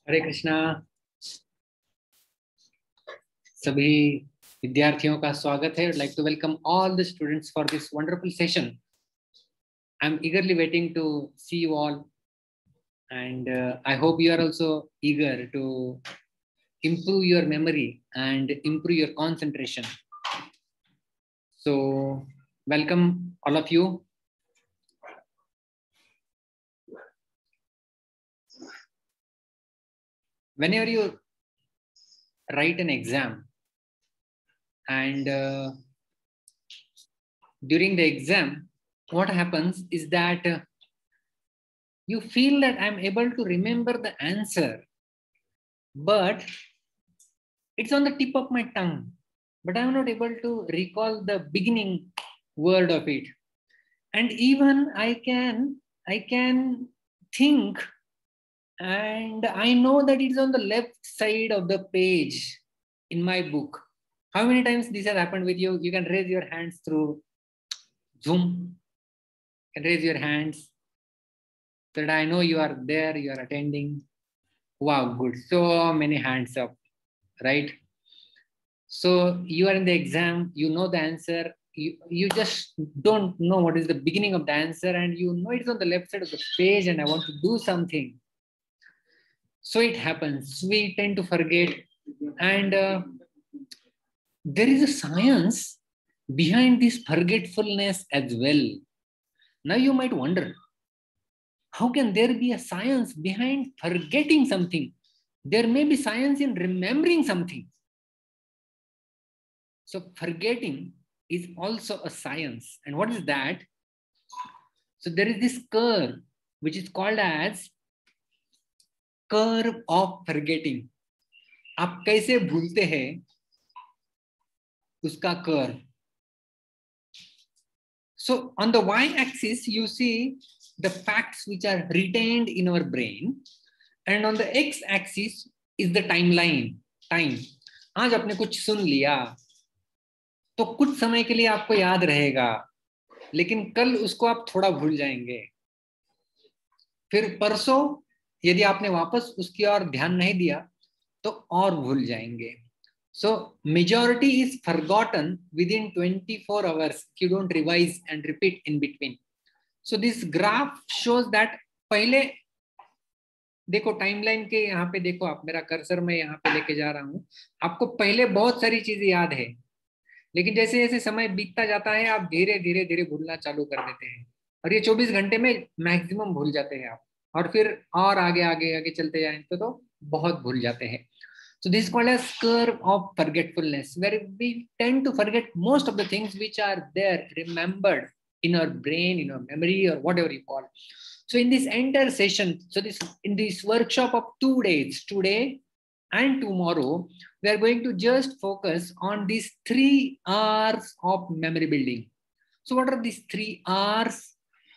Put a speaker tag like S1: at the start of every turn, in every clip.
S1: हरे कृष्णा। सभी विद्यार्थियों का स्वागत है। Like to welcome all the students for this wonderful session. I am eagerly waiting to see you all, and I hope you are also eager to improve your memory and improve your concentration. So welcome all of you. Whenever you write an exam and during the exam, what happens is that you feel that I'm able to remember the answer, but it's on the tip of my tongue, but I'm not able to recall the beginning word of it. And even I can think, and I know that it's on the left side of the page in my book. How many times this has happened with you? You can raise your hands through Zoom. You can raise your hands so that I know you are there, you are attending. Wow, good. So many hands up, right? So you are in the exam, you know the answer, you just don't know what is the beginning of the answer, and you know it's on the left side of the page, and I want to do something. So it happens. We tend to forget, and there is a science behind this forgetfulness as well. Now you might wonder, how can there be a science behind forgetting something? There may be science in remembering something. So forgetting is also a science. And what is that? So there is this curve which is called as curve of forgetting. आप कैसे भूलते हैं उसका curve. So on the y-axis you see the facts which are retained in our brain, and on the x-axis is the timeline. Time. आज आपने कुछ सुन लिया तो कुछ समय के लिए आपको याद रहेगा, लेकिन कल उसको आप थोड़ा भूल जाएंगे. फिर परसों यदि आपने वापस उसकी ओर ध्यान नहीं दिया तो और भूल जाएंगे. So majority is forgotten within 24 hours if you don't revise and repeat in between. So this graph shows that पहले देखो टाइमलाइन के यहाँ पे देखो, आप मेरा कर्सर मैं यहाँ पे लेके जा रहा हूँ. आपको पहले बहुत सारी चीजें याद है, लेकिन जैसे जैसे समय बीतता जाता है आप धीरे धीरे धीरे भूलना चालू कर देते हैं, और ये 24 घंटे में मैक्सिमम भूल जाते हैं आप, और फिर और आगे आगे आगे चलते जाएं तो बहुत भूल जाते हैं. So this is called as curve of forgetfulness, where we tend to forget most of the things which are there remembered in our brain, in our memory, or whatever you call. So in this entire session, in this workshop of 2 days, today and tomorrow, we are going to just focus on these 3 R's of memory building. So what are these 3 R's?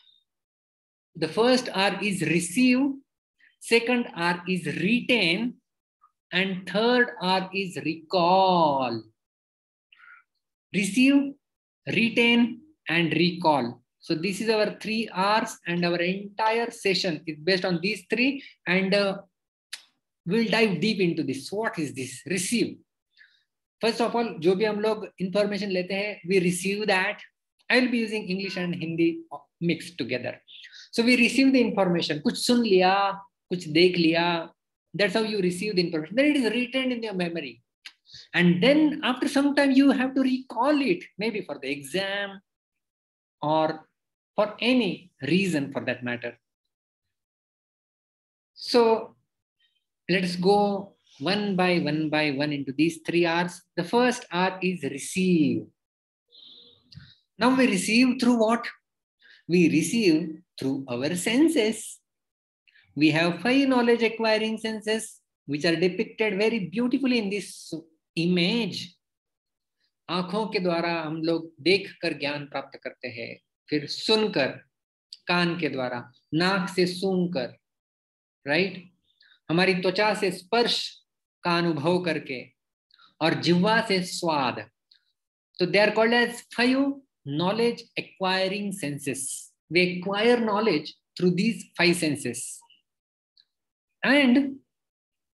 S1: The first R is receive, second R is retain, and third R is recall. Receive, retain, and recall. So this is our 3 R's, and our entire session is based on these 3, and we'll dive deep into this. What is this? Receive. First of all, जो भी हम लोग information लेते हैं, we receive that. I will be using English and Hindi mixed together. So we receive the information. कुछ सुन लिया, कुछ देख लिया. That's how you receive the information. Then it is retained in your memory. And then after some time, you have to recall it, maybe for the exam or for any reason for that matter. So let's go one by one into these 3 R's. The first R is receive. Now we receive through what? We receive through our senses. We have 5 knowledge acquiring senses which are depicted very beautifully in this image. आंखों के द्वारा हम लोग देखकर ज्ञान प्राप्त करते हैं, फिर सुनकर कान के द्वारा, नाक से सूंघकर, राइट, हमारी त्वचा से स्पर्श का अनुभव करके, और जिह्वा से स्वाद. तो they are called as 5 knowledge acquiring senses. We acquire knowledge through these 5 senses. And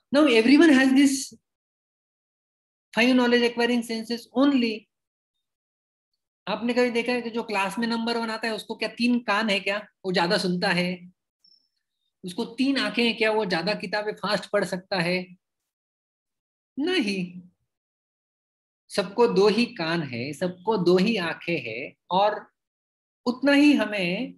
S1: Now everyone has this 5 knowledge acquiring senses only. आपने कभी देखा है कि जो क्लास में नंबर 1 आता है उसको क्या 3 कान है क्या, वो ज्यादा सुनता है? उसको 3 आंखें हैं क्या, वो ज्यादा किताबें फास्ट पढ़ सकता है? नहीं, सबको 2 ही कान है, सबको 2 ही आंखें हैं, और उतना ही हमें,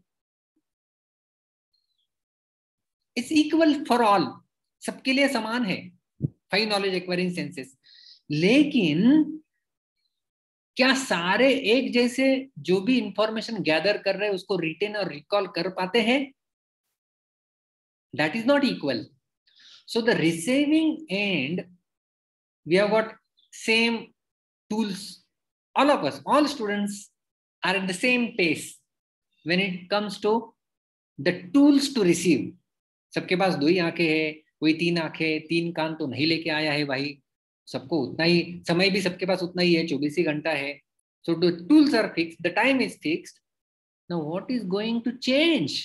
S1: इट्स इक्वल फॉर ऑल, सबके लिए समान है 5 नॉलेज एक्वायरिंग सेंसेस। लेकिन क्या सारे एक जैसे जो भी इंफॉर्मेशन गैदर कर रहे हैं उसको रिटेन और रिकॉल कर पाते हैं? That is not equal. So the receiving end, we have got same tools. All of us, all students are at the same pace when it comes to the tools to receive. सबके पास 2 ही आंखें हैं, कोई 3 आंखें 3 कान तो नहीं लेके आया है भाई, सबको उतना ही समय भी सबके पास उतना ही है, 24 ही घंटा है. So the tools are fixed, the time is fixed. Now what is going to change?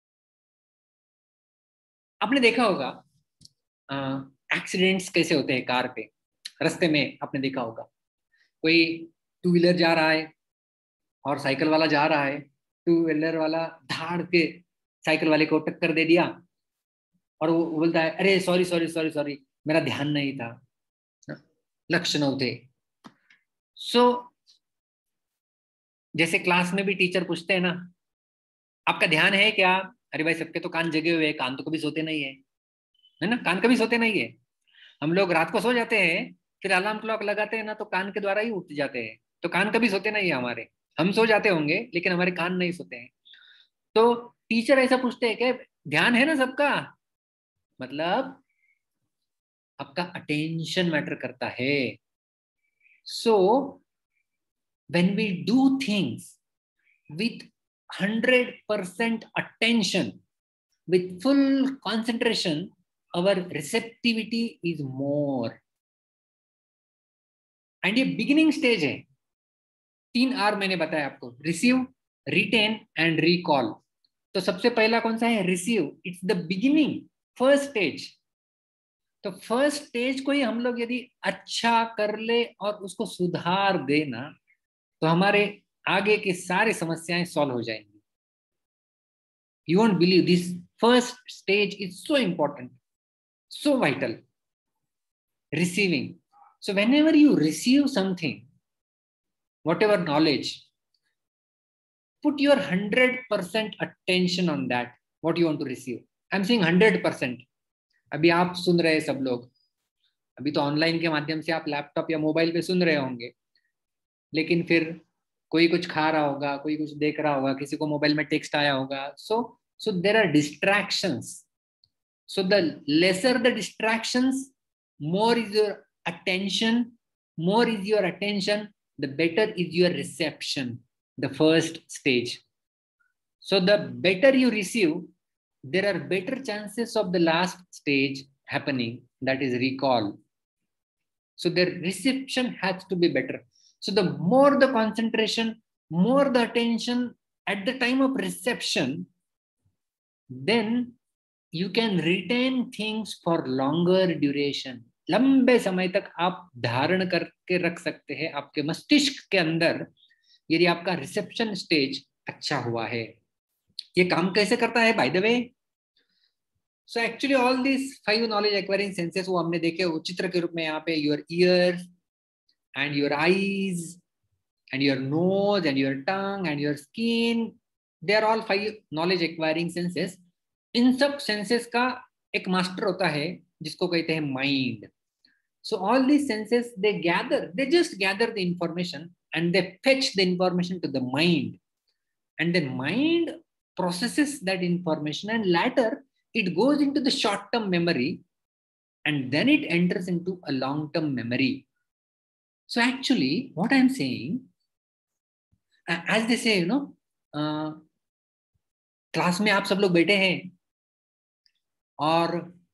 S1: आपने देखा होगा एक्सीडेंट्स कैसे होते हैं कार पे, रास्ते में आपने देखा होगा, कोई 2 व्हीलर जा रहा है और साइकिल वाला जा रहा है, 2 व्हीलर वाला धाड़ के साइकिल वाले को टक्कर दे दिया, और वो बोलता है अरे सॉरी सॉरी सॉरी सॉरी, मेरा ध्यान नहीं था, लक्ष्य नव्हते. सो जैसे क्लास में भी टीचर पूछते हैं ना, आपका ध्यान है क्या? अरे भाई सबके तो कान जगे हुए हैं, कान तो कभी सोते नहीं है ना, कान कभी सोते नहीं है. हम लोग रात को सो जाते हैं, फिर अलार्म क्लॉक लगाते हैं ना, तो कान के द्वारा ही उठ जाते हैं, तो कान कभी सोते नहीं है हमारे. हम सो जाते होंगे लेकिन हमारे कान नहीं सोते हैं. तो टीचर ऐसा पूछते हैं कि ध्यान है ना सबका, मतलब आपका अटेंशन मैटर करता है. So when we do things with 100% attention, with full concentration, our receptivity is more. And ये बिगिनिंग स्टेज है. 3 आर मैंने बताया आपको, रिसीव, रिटेन एंड रिकॉल. तो सबसे पहला कौन सा है? Receive. It's the beginning, first stage. तो फर्स्ट स्टेज को ही हम लोग यदि अच्छा कर ले और उसको सुधार देना, तो हमारे आगे की सारी समस्याएं सॉल्व हो जाएंगी. You won't believe, this first stage is so important, so vital. Receiving. So whenever you receive something, whatever knowledge, put your 100% attention on that, what you want to receive. I'm saying 100%. अभी आप सुन रहे हैं सब लोग, अभी तो online के माध्यम से आप लैपटॉप या मोबाइल पे सुन रहे होंगे, लेकिन फिर कोई कुछ खा रहा होगा, कोई कुछ देख रहा होगा, किसी को मोबाइल में टेक्स्ट आया होगा. So there are distractions. So the lesser the distractions, more is your attention, the better is your reception, the first stage. So the better you receive, there are better chances of the last stage happening, that is recall. So the reception has to be better. So the more the concentration, more the attention at the time of reception, then you can retain things for longer duration. लंबे समय तक आप धारण करके रख सकते हैं आपके मस्तिष्क के अंदर, यदि आपका रिसेप्शन स्टेज अच्छा हुआ है. ये काम कैसे करता है by the way? So actually all this 5 knowledge acquiring senses वो हमने देखे वो चित्र के रूप में यहाँ पे, your ear and your eyes and your nose and your tongue and your skin, they are all 5 knowledge acquiring senses. इन सब सेंसेस का एक मास्टर होता है जिसको कहते हैं mind. So all these senses, they just gather the information and they fetch the information to the mind, and then mind processes that information, and later it goes into the short term memory, and then it enters into a long term memory. So actually what I am saying, as they say, class में आप सब लोग बैठे हैं और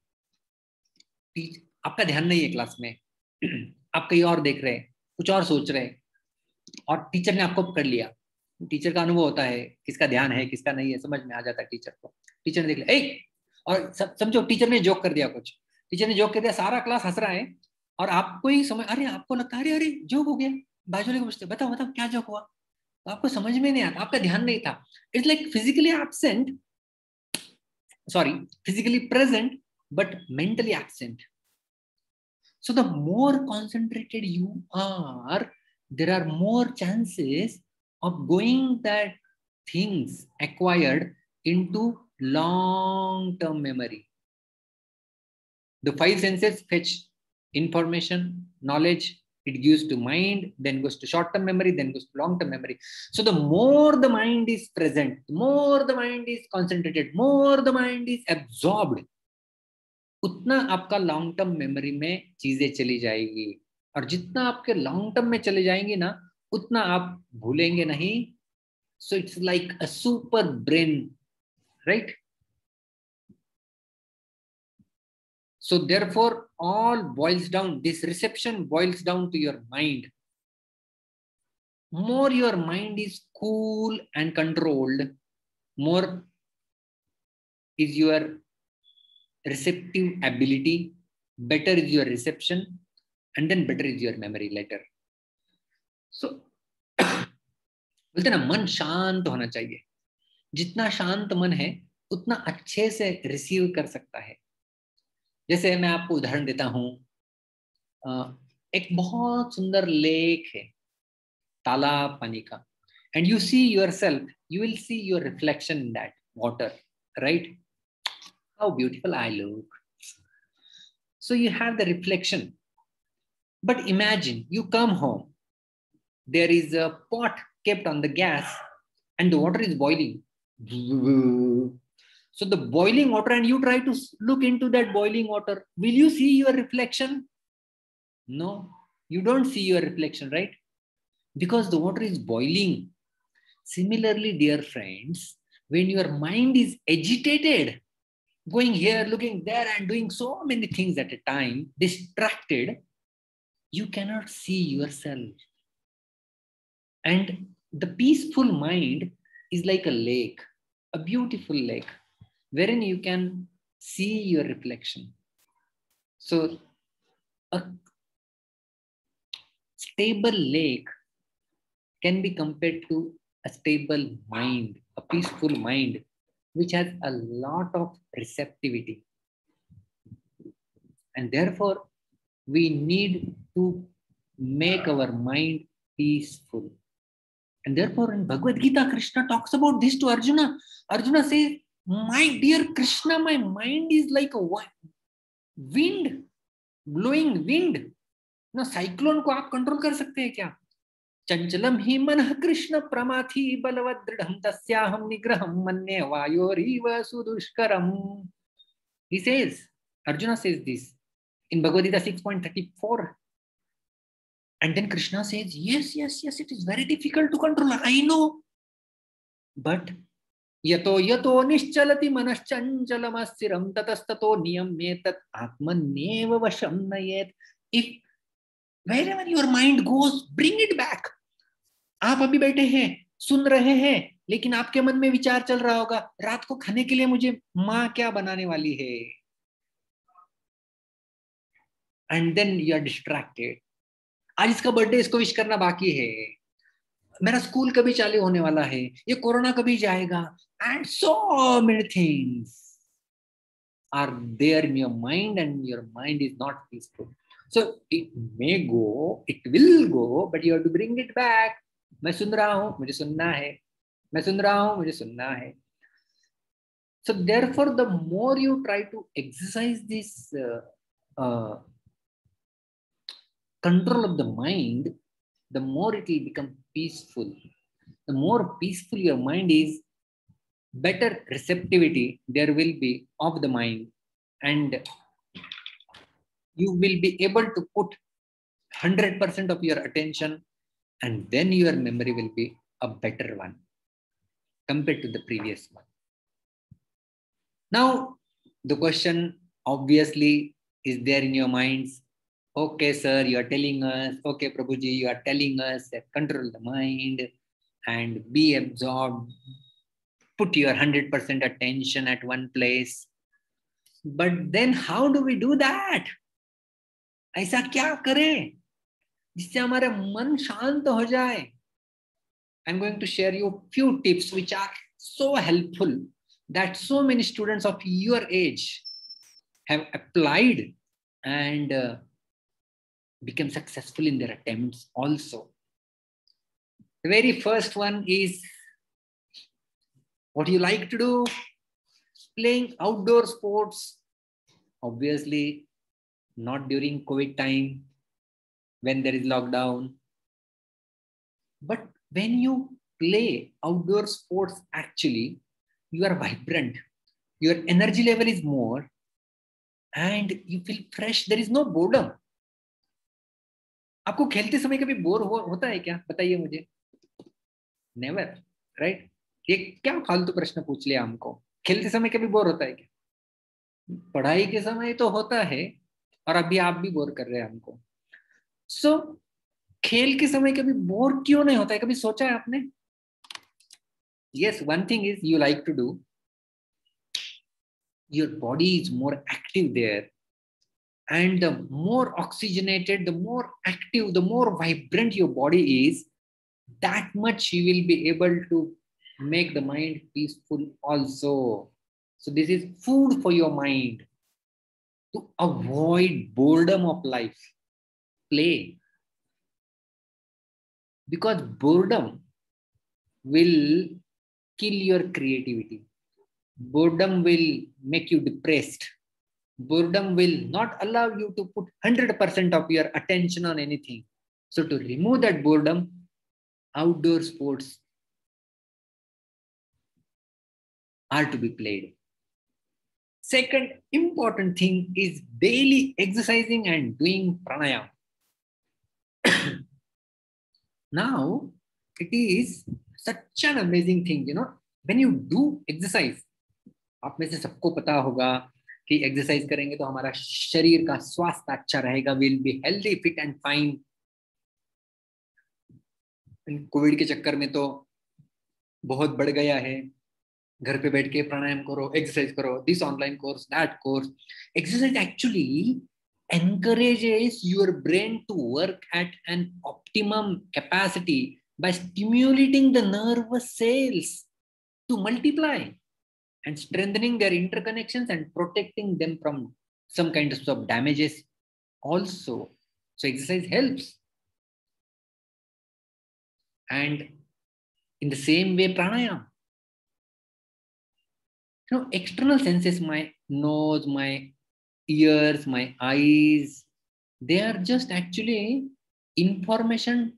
S1: आपका ध्यान नहीं है क्लास में, आप कहीं और देख रहे हैं, कुछ और सोच रहे हैं, और टीचर ने आपको पकड़ लिया. टीचर का अनुभव होता है किसका ध्यान है किसका नहीं है, समझ में आ जाता है टीचर को. टीचर ने देख लिया, और समझो टीचर ने जोक कर दिया कुछ, टीचर ने जोक कर दिया, सारा क्लास हंस रहा है और आपको ही समझ, अरे आपको लगता है अरे अरे जोक हो गया, बाजू वाले को पूछते बताओ बताओ क्या जोक हुआ, तो आपको समझ में नहीं आता, आपका ध्यान नहीं था. It's like physically absent, sorry, physically present but mentally absent. So the more concentrated you are, there are more chances of going that things acquired into long term memory. The five senses fetch information, knowledge, it gives to mind, then goes to short term memory, then goes to long term memory. So the more the mind is present, the more the mind is concentrated, more the mind is absorbed, उतना आपका long term memory में चीजें चली जाएगी. और जितना आपके long term में चले जाएंगी ना, उतना आप भूलेंगे नहीं. So it's like a super brain, right? So therefore all boils down, this reception boils down to your mind. More your mind is cool and controlled, more is your receptive ability, better is your reception, and then better is your memory later. So बोलते ना, मन शांत होना चाहिए. जितना शांत मन है उतना अच्छे से रिसीव कर सकता है. जैसे मैं आपको उदाहरण देता हूं, एक बहुत सुंदर लेक है, तालाब पानी का, and you see yourself, you will see your reflection in that water, right? How beautiful I look. So you have the reflection. But imagine you come home, there is a pot kept on the gas and the water is boiling. So the boiling water, and you try to look into that boiling water, will you see your reflection? No, you don't see your reflection, right? Because the water is boiling. Similarly, dear friends, when your mind is agitated, going here, looking there, and doing so many things at a time, distracted, you cannot see yourself. And the peaceful mind is like a lake, a beautiful lake, wherein you can see your reflection. So a stable lake can be compared to a stable mind, a peaceful mind, which has a lot of receptivity. And therefore, we need to make our mind peaceful. And therefore, in Bhagavad Gita, Krishna talks about this to Arjuna. Arjuna says, my dear Krishna, my mind is like a wind, blowing wind. ना cyclone को आप control कर सकते हैं क्या? चंचलम ही मनः कृष्ण प्रमाथि बलवत् दृढ़ं तस्याहं निग्रहं मन्ये वायोरीव सुदुष्करम्. He says, Arjuna says this in Bhagavad Gita 6.34. And then Krishna says, yes, it is very difficult to control. I know. But yato nischalati manaschanchalamastiram tatastato niyamyetat atmaneva vasham nayet. If wherever your mind goes, bring it back. आप अभी बैठे हैं, सुन रहे हैं, लेकिन आपके मन में विचार चल रहा होगा, रात को खाने के लिए मुझे माँ क्या बनाने वाली है. And then you are distracted. आज इसका बर्थडे, इसको विश करना बाकी है, मेरा स्कूल कभी चालू होने वाला है, ये कोरोना कभी जाएगा, and so many things are there in your mind and your mind is not peaceful. So it may go, it will go, but you have to bring it back. मैं सुन रहा हूं, मुझे सुनना है, मैं सुन रहा हूं, मुझे सुनना है. So therefore, the more you try to exercise this control of the mind, the more it will become peaceful. The more peaceful your mind is, better receptivity there will be of the mind, and you will be able to put 100% of your attention, and then your memory will be a better one compared to the previous one. Now, the question obviously is there in your minds. Okay, sir, you are telling us, okay, Prabhuji, you are telling us that control the mind and be absorbed, put your 100% attention at one place. But then how do we do that? ऐसा क्या करें जिससे हमारा मन शांत हो जाए? I'm going to share you few tips which are so helpful that so many students of your age have applied and become successful in their attempts also. The very first one is, what you like to do? Playing outdoor sports. Obviously, not during COVID time when there is lockdown. But when you play outdoor sports, actually, you are vibrant. Your energy level is more and you feel fresh. There is no boredom. आपको खेलते समय कभी होता है क्या? बताइए मुझे. Never, right? ये क्या फालतू प्रश्न पूछ लिया हमको. खेलते समय कभी बोर होता है क्या? पढ़ाई के समय तो होता है, और अभी आप भी बोर कर रहे हैं हमको. सो खेल के समय कभी बोर क्यों नहीं होता है? कभी सोचा है आपने? Yes, one thing is you like to do. Your body is more active there, and the more oxygenated, the more active, the more vibrant your body is, that much you will be able to make the mind peaceful also. So this is food for your mind to avoid boredom of life. Play, because boredom will kill your creativity. Boredom will make you depressed. Boredom will not allow you to put 100% of your attention on anything. So to remove that boredom, outdoor sports are to be played. Second important thing is daily exercising and doing pranayama. Now, it is such an amazing thing, when you do exercise. आप में से सबको पता होगा कि exercise करेंगे तो हमारा शरीर का स्वास्थ्य अच्छा रहेगा, will be healthy, fit and fine. Covid के चक्कर में तो बहुत बढ़ गया है. घर पे बैठ के प्राणायाम करो, एक्सरसाइज करो, this online course, that course. Exercise actually encourages your brain to work at an optimum capacity by stimulating the nervous cells to multiply and strengthening their interconnections and protecting them from some kinds of damages also. So exercise helps. And in the same way, pranayama. External senses, my nose, my ears, my eyes, they are just actually information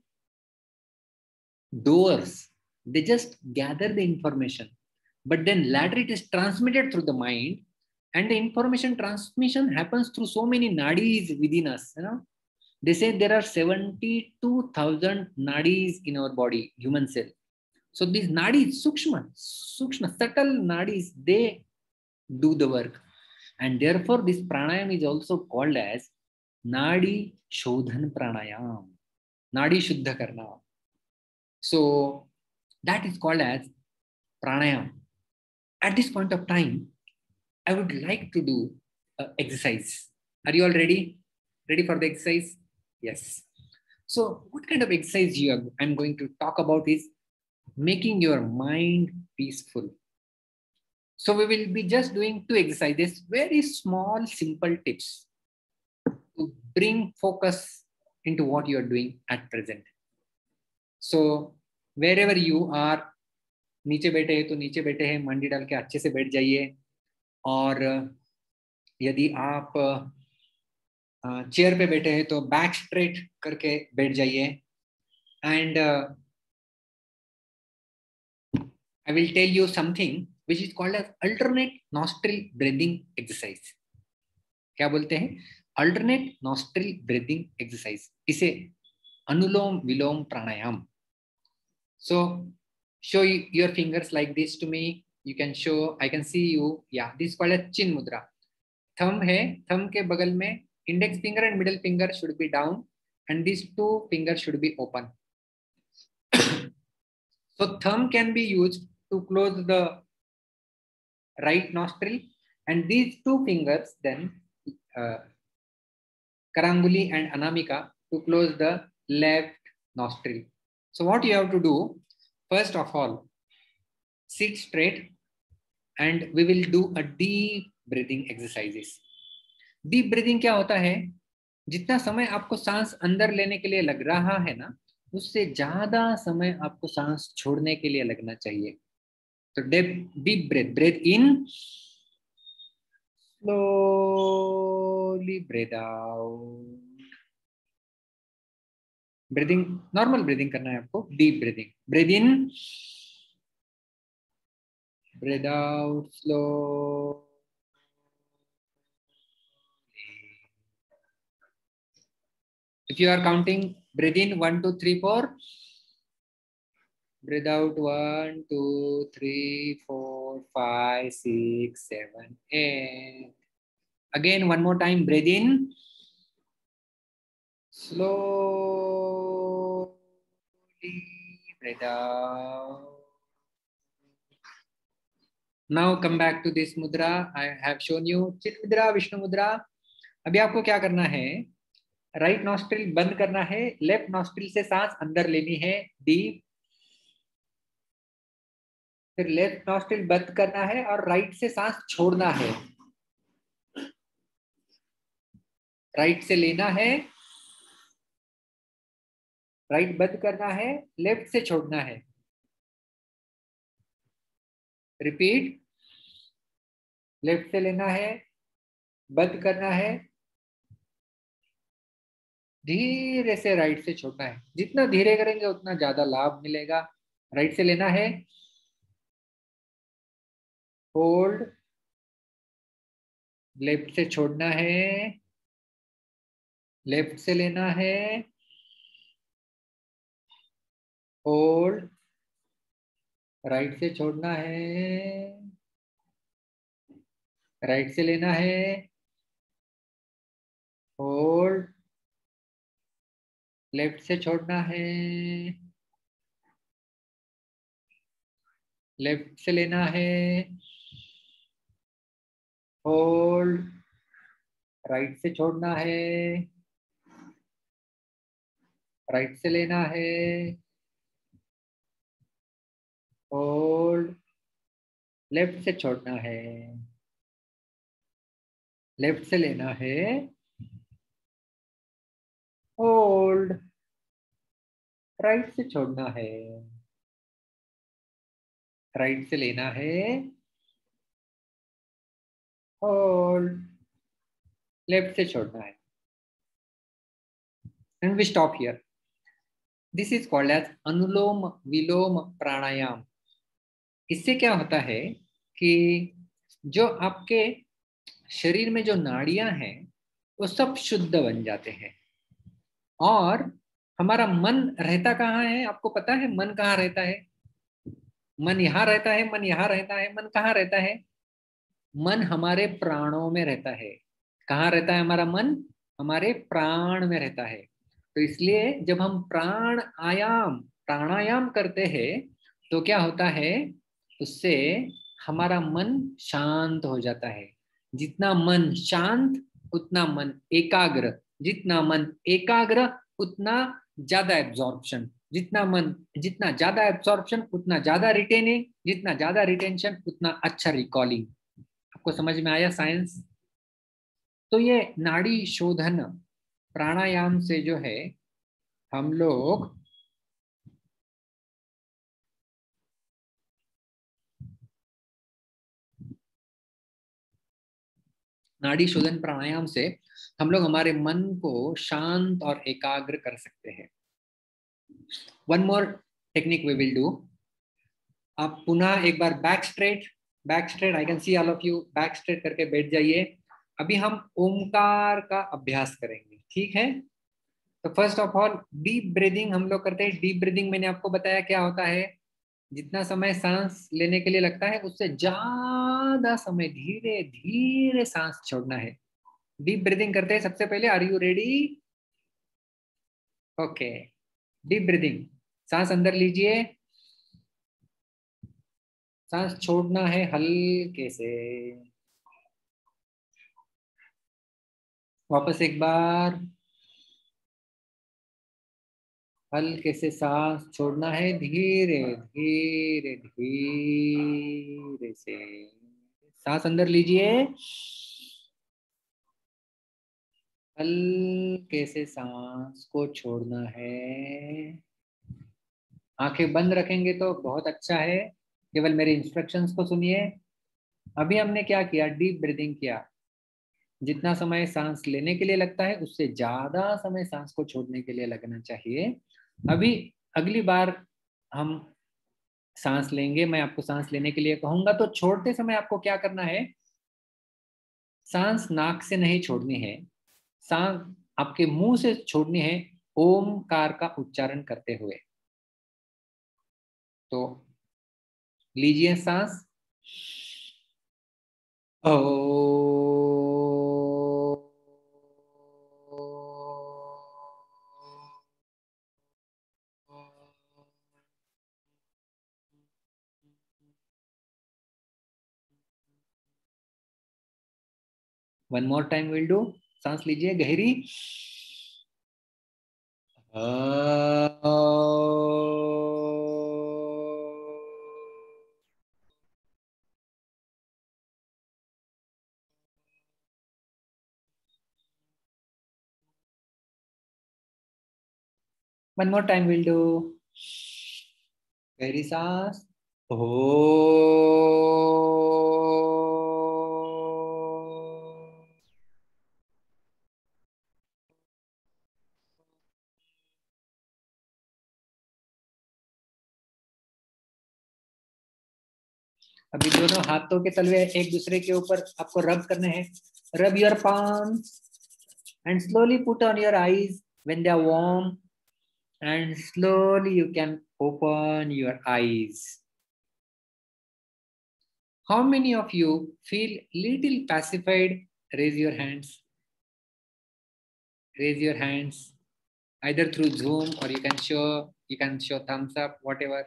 S1: doers. They just gather the information. But then later it is transmitted through the mind, and the information transmission happens through so many nadis within us. They say there are 72,000 nadis in our body, human cell. So these nadis, sukshma, subtle nadis, they do the work. And therefore this pranayam is also called as nadi shodhan pranayam, nadi shuddha karna. So that is called as pranayam. At this point of time, I would like to do exercise. Are you all ready? Ready for the exercise? Yes. So what kind of exercise I'm going to talk about is making your mind peaceful. So we will be just doing 2 exercises, very small, simple tips to bring focus into what you are doing at present. So wherever you are, नीचे बैठे हैं तो नीचे बैठे हैं, मंडी डाल के अच्छे से बैठ जाइए. और यदि आप चेयर पे बैठे हैं तो बैक स्ट्रेट करके बैठ जाइए. And I will tell you something which is called as alternate nostril breathing exercise. क्या बोलते हैं? Alternate nostril breathing exercise. इसे अनुलोम विलोम प्राणायाम. So show your fingers like this to me. You can show, I can see you. Yeah, this is called as chin mudra. Thumb है, thumb के बगल में index finger and middle finger should be down, and these 2 fingers should be open. So thumb can be used to close the right nostril, and these two fingers then uh, Karanguli and Anamika to close the left nostril. So what you have to do, first of all, sit straight and we will do a deep breathing exercises. Deep breathing क्या होता है? जितना समय आपको सांस अंदर लेने के लिए लग रहा है ना, उससे ज्यादा समय आपको सांस छोड़ने के लिए लगना चाहिए. तो deep breath, breathe in, slowly breathe out. Breathing normal breathing करना है आपको. Deep breathing, breathe in, breathe out slow. If you are counting, breathe in 1 2 3 4, breathe out 1 2 3 4 5 6 7 8. Again one more time, breathe in, slowly breathe out. Now come back to this mudra. I have shown you चित मुद्रा, विष्णु मुद्रा. अभी आपको क्या करना है? Right nostril बंद करना है, लेफ्ट नॉस्ट्रिल से सांस अंदर लेनी है डीप, फिर लेफ्ट नॉस्ट्रिल बंद करना है और राइट से सांस छोड़ना है. राइट से लेना है, राइट बंद करना है, लेफ्ट से छोड़ना है. रिपीट, लेफ्ट से लेना है, बंद करना है, धीरे से राइट से छोड़ना है. जितना धीरे करेंगे उतना ज्यादा लाभ मिलेगा. राइट से लेना है, होल्ड, लेफ्ट से छोड़ना है, लेफ्ट से लेना है, होल्ड, राइट से छोड़ना है, राइट से लेना है, होल्ड, लेफ्ट से छोड़ना है, लेफ्ट से लेना है, होल्ड, राइट से छोड़ना है, राइट से लेना है, होल्ड, लेफ्ट से छोड़ना है, लेफ्ट से लेना है, होल्ड, राइट से छोड़ना है, राइट से लेना है, होल्ड, लेफ्ट से छोड़ना है. And we stop here. This is called as अनुलोम विलोम प्राणायाम. इससे क्या होता है कि जो आपके शरीर में जो नाड़ियां हैं वो सब शुद्ध बन जाते हैं. और हमारा मन रहता कहाँ है? आपको पता है मन कहाँ रहता है? मन यहाँ रहता है, मन यहाँ रहता है. मन कहाँ रहता है? मन हमारे प्राणों में रहता है. कहाँ रहता है हमारा मन? हमारे प्राण में रहता है. तो इसलिए जब हम प्राणायाम करते हैं तो क्या होता है? उससे हमारा मन शांत हो जाता है. जितना मन शांत उतना मन एकाग्र, जितना मन एकाग्र उतना ज्यादा एब्जॉर्प्शन, जितना ज्यादा एब्जॉर्प्शन उतना ज्यादा रिटेनिंग, जितना ज्यादा रिटेंशन उतना अच्छा रिकॉलिंग. आपको समझ में आया साइंस? तो ये नाड़ी शोधन प्राणायाम से जो है हम लोग नाड़ी शोधन प्राणायाम से हम लोग हमारे मन को शांत और एकाग्र कर सकते हैं. One more technique we will do. आप पुनः एक बार back straight, I can see all of you. Back straight करके बैठ जाइए. अभी हम ओमकार का अभ्यास करेंगे, ठीक है? तो first of all deep breathing हम लोग करते हैं. डीप ब्रीदिंग मैंने आपको बताया क्या होता है. जितना समय सांस लेने के लिए लगता है उससे ज्यादा समय धीरे धीरे सांस छोड़ना है. डीप ब्रीदिंग करते हैं. सबसे पहले are you ready? Okay. Deep breathing. सांस अंदर लीजिए, सांस छोड़ना है हल्के से. वापस एक बार हल्के से सांस छोड़ना है, धीरे धीरे धीरे से सांस अंदर लीजिए, हल्के से सांस को छोड़ना है। आंखें बंद रखेंगे तो बहुत अच्छा है, केवल मेरे इंस्ट्रक्शंस को सुनिए। अभी हमने क्या किया, डीप ब्रीदिंग किया। जितना समय सांस लेने के लिए लगता है उससे ज्यादा समय सांस को छोड़ने के लिए लगना चाहिए। अभी अगली बार हम सांस लेंगे, मैं आपको सांस लेने के लिए कहूंगा, तो छोड़ते समय आपको क्या करना है, सांस नाक से नहीं छोड़नी है, सांस आपके मुंह से छोड़नी है, ओमकार का उच्चारण करते हुए। तो लीजिए सांस, ओ। One more time will do. सांस लीजिए गहरी, one more time will do. गहरी सांस, हो। अभी दोनों हाथों के तलवे एक दूसरे के ऊपर आपको रब करने हैं। Rub your palms and slowly put on your eyes when they are warm, and slowly you can open your eyes. How many of you feel little pacified? Raise your hands. Raise your hands either through Zoom, or you can show thumbs up, whatever.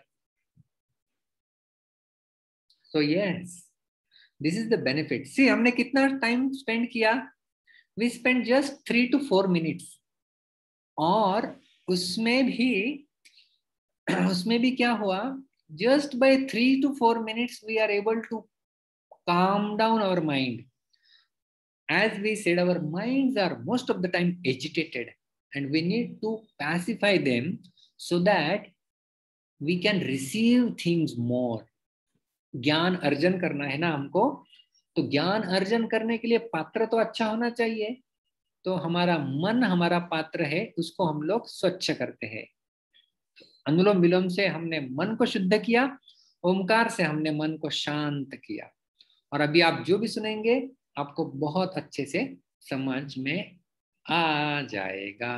S1: So yes, this is the benefit. See, हमने कितना time spend किया? We spent just 3 to 4 minutes. और उसमें भी उसमें भी क्या हुआ, just by 3 to 4 minutes we are able to calm down our mind. As we said, our minds are most of the time agitated, and we need to pacify them so that we can receive things more. ज्ञान अर्जन करना है ना हमको, तो ज्ञान अर्जन करने के लिए पात्र तो अच्छा होना चाहिए। तो हमारा मन हमारा पात्र है, उसको हम लोग स्वच्छ करते हैं। अनुलोम विलोम से हमने मन को शुद्ध किया, ओमकार से हमने मन को शांत किया। और अभी आप जो भी सुनेंगे आपको बहुत अच्छे से समझ में आ जाएगा।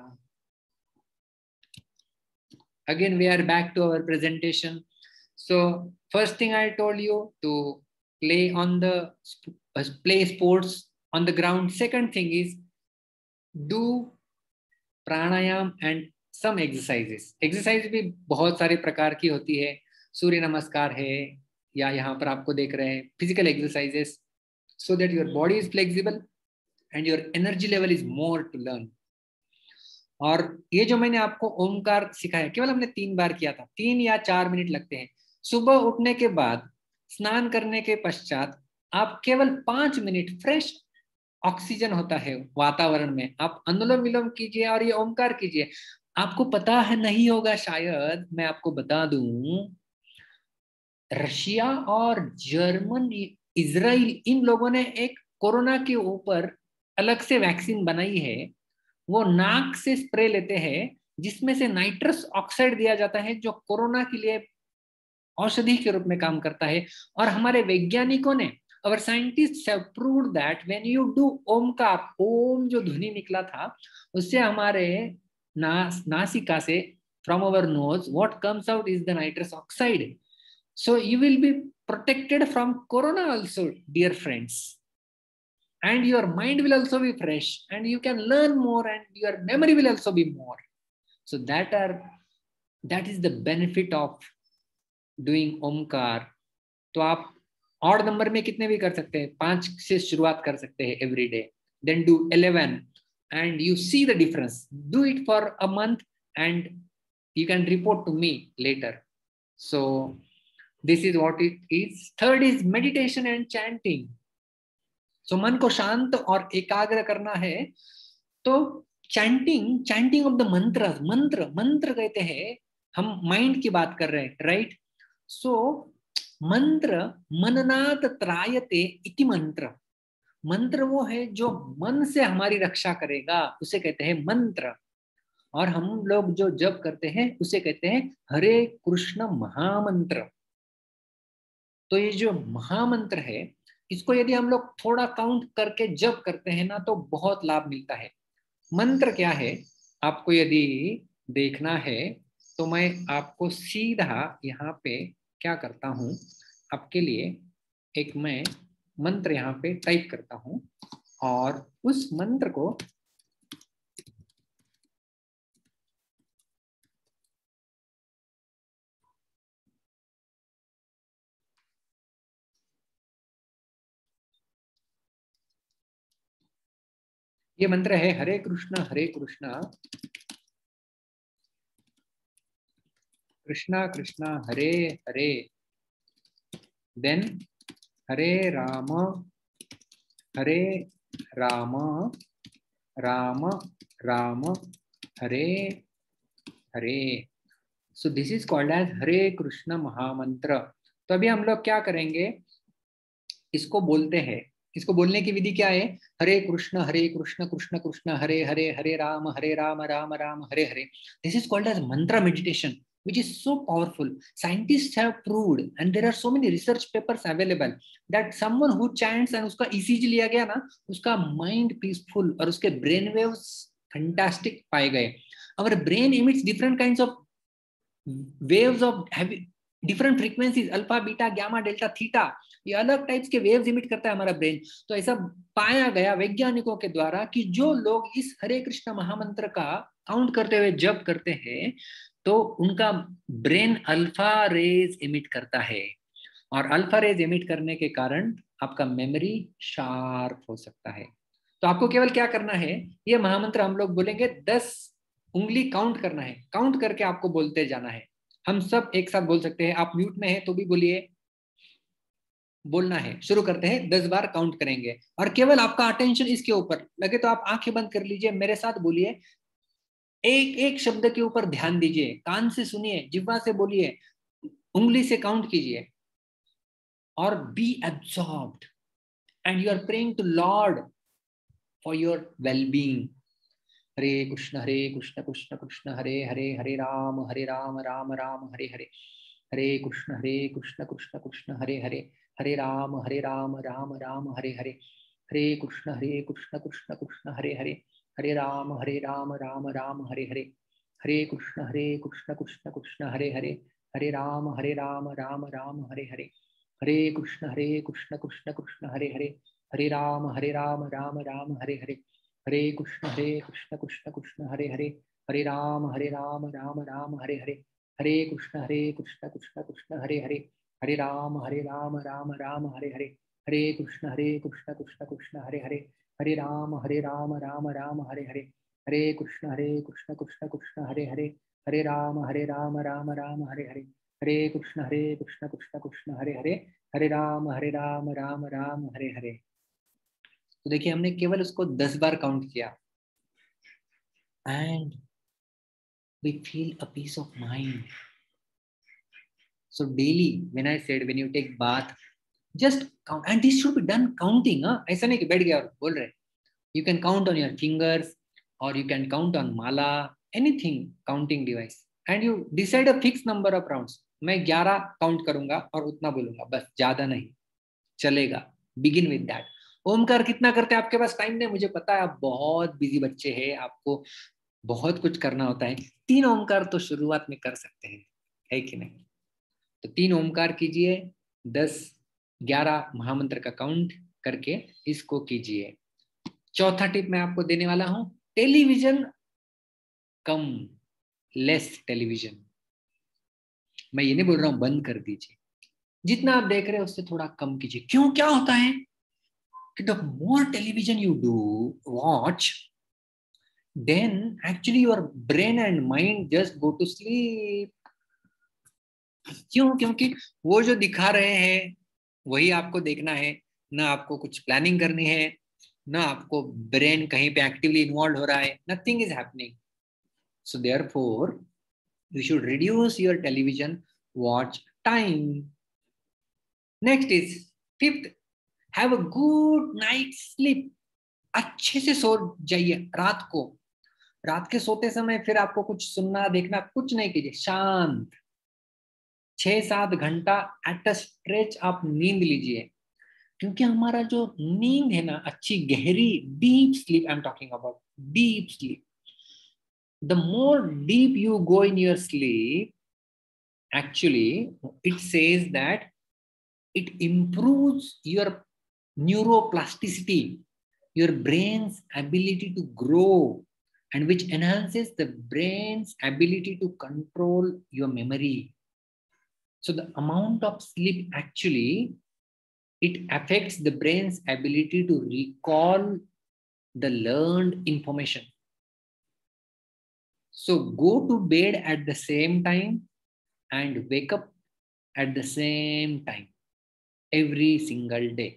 S1: Again we are back to our presentation. So first thing I told you to play on the play sports on the ground. Second thing is do pranayama and some exercises. Exercise भी बहुत सारे प्रकार की होती है, सूर्य नमस्कार है, या यहाँ पर आपको देख रहे हैं physical exercises, so that your body is flexible and your energy level is more to learn. और ये जो मैंने आपको ओमकार सिखाया, केवल हमने 3 बार किया था, 3 या 4 मिनट लगते हैं। सुबह उठने के बाद, स्नान करने के पश्चात आप केवल 5 मिनट फ्रेश ऑक्सीजन होता है वातावरण में, आप अनुलोम विलोम कीजिए और ये ओमकार कीजिए। आपको पता है नहीं होगा शायद, मैं आपको बता दूं, रशिया और जर्मन, इजराइल, इन लोगों ने एक कोरोना के ऊपर अलग से वैक्सीन बनाई है। वो नाक से स्प्रे लेते हैं जिसमें से नाइट्रस ऑक्साइड दिया जाता है, जो कोरोना के लिए औषधि के रूप में काम करता है। और हमारे वैज्ञानिकों ने, our scientists have proved that when you do Omkar, ओम जो ध्वनि निकला था उससे हमारे नासिका से, from our nose, what comes out is the nitrous oxide. So you will be protected from corona also, dear friends. And your mind will also be fresh, and you can learn more, and your memory will also be more. So that is the benefit of doing Omkar. तो आप odd number में कितने भी कर सकते हैं, 5 से शुरुआत कर सकते हैं every day. then do 11, and you see the difference. Do it for a month and you can report to me later. So this is what it is. Third is meditation and chanting. So मन को शांत और एकाग्र करना है तो chanting of the मंत्र कहते हैं, हम माइंड की बात कर रहे हैं, राइट? सो मंत्र मननात् त्रायते इति मंत्र वो है जो मन से हमारी रक्षा करेगा, उसे कहते हैं मंत्र। और हम लोग जो जप करते हैं उसे कहते हैं हरे कृष्ण महामंत्र। तो ये जो महामंत्र है, इसको यदि हम लोग थोड़ा काउंट करके जप करते हैं ना, तो बहुत लाभ मिलता है। मंत्र क्या है आपको यदि देखना है तो मैं आपको सीधा यहाँ पे क्या करता हूँ, आपके लिए एक मैं मंत्र यहाँ पे टाइप करता हूँ और उस मंत्र को ये मंत्र है Hare Krishna Krishna Krishna Hare Hare, then Hare Ram Ram Ram Hare Hare. So this is called as Hare Krishna mahamantra. तो अभी हम लोग क्या करेंगे, इसको बोलते हैं। इसको बोलने की विधि क्या है? Hare Krishna Krishna Krishna Hare Hare, Hare Ram Ram Ram Hare Hare. This is called as mantra meditation, which is so powerful. Scientists have proved, and there are so many research papers available, that someone who chants and उसका ECG लिया गया ना, उसका mind peaceful और उसके brain waves fantastic पाए गए। Our brain emits different kinds of waves of different frequencies, alpha beta gamma delta theta, ये अलग टाइप्स के वेव्स इमिट करता है हमारा ब्रेन। तो ऐसा पाया गया वैज्ञानिकों के द्वारा कि जो लोग इस हरे कृष्ण महामंत्र का काउंट करते हुए जप करते हैं तो उनका ब्रेन अल्फा रेज इमिट करता है, और अल्फा रेज इमिट करने के कारण आपका मेमोरी शार्प हो सकता है। तो आपको केवल क्या करना है, ये महामंत्र हम लोग बोलेंगे 10 उंगली काउंट करना है, काउंट करके आपको बोलते जाना है। हम सब एक साथ बोल सकते हैं, आप म्यूट में हैं तो भी बोलिए, बोलना है। शुरू करते हैं, 10 बार काउंट करेंगे और केवल आपका अटेंशन इसके ऊपर लगे तो आप आंखें बंद कर लीजिए, मेरे साथ बोलिए, एक एक शब्द के ऊपर ध्यान दीजिए, कान से सुनिए, जिह्वा से बोलिए, उंगली से काउंट कीजिए और be absorbed and you are praying to Lord for your wellbeing. Hare Krishna Krishna Krishna Hare Hare, Hare Ram Ram Ram Hare Hare, Hare Krishna Krishna Krishna Hare Hare, Hare Ram Ram Ram Hare Hare, Hare Krishna Krishna Krishna Hare Hare, Hare Ram Ram Ram Hare Hare, Hare Krishna Krishna Krishna Hare Hare, Hare Ram Ram Ram Hare Hare, Hare Krishna Krishna Krishna Hare Hare, Hare Ram Ram Ram Hare Hare, Hare Krishna Krishna Krishna Hare Hare, Hare Ram Ram Ram Hare Hare, Hare Krishna Krishna Krishna Hare Hare, Hare Ram Ram Ram Hare Hare, Hare Krishna Krishna Krishna Hare Hare, Hare Ram Ram Ram Hare Hare, Hare Krishna Krishna Krishna Hare Hare, Hare Ram Ram Ram Hare Hare, Hare Krishna Krishna Krishna Hare Hare, Hare Ram Ram Ram Hare Hare. तो देखिए हमने केवल उसको 10 बार काउंट किया and we feel a piece of mind. So daily when I said when you take bath just count, and this should be done counting. ऐसा नहीं कि बैठ गया और बोल रहे, you can count on your fingers और you can count on mala, anything counting device, and you decide a fix number of rounds. मैं 11 काउंट करूंगा और उतना बोलूंगा, बस, ज्यादा नहीं चलेगा। Begin with that. ओमकार कितना करते हैं, आपके पास टाइम नहीं, मुझे पता है आप बहुत बिजी बच्चे हैं, आपको बहुत कुछ करना होता है। 3 ओमकार तो शुरुआत में कर सकते हैं, है कि नहीं? तो 3 ओमकार कीजिए, 10-11 महामंत्र का काउंट करके इसको कीजिए। चौथा टिप मैं आपको देने वाला हूं, टेलीविजन कम, लेस टेलीविजन। मैं ये नहीं बोल रहा हूं बंद कर दीजिए, जितना आप देख रहे हैं उससे थोड़ा कम कीजिए। क्यों, क्या होता है? the more television you watch, then actually your brain and mind just go to sleep. क्यों? क्योंकि वो जो दिखा रहे हैं वही आपको देखना है, ना आपको कुछ प्लानिंग करनी है, ना आपको ब्रेन कहीं पे एक्टिवली इन्वॉल्व हो रहा है, nothing is happening. So therefore you should reduce your television watch time. Next is fifth, have a good night sleep. अच्छे से सो जाइए रात को. रात के सोते समय फिर आपको कुछ सुनना देखना कुछ नहीं कीजिए, शांत 6-7 घंटा एट अ स्ट्रेच आप नींद लीजिए. क्योंकि हमारा जो नींद है ना, अच्छी गहरी deep sleep, I am talking about deep sleep. The more deep you go in your sleep, actually, it says that it improves your neuroplasticity, your brain's ability to grow, and which enhances the brain's ability to control your memory. So the amount of sleep actually, it affects the brain's ability to recall the learned information. So go to bed at the same time and wake up at the same time every single day.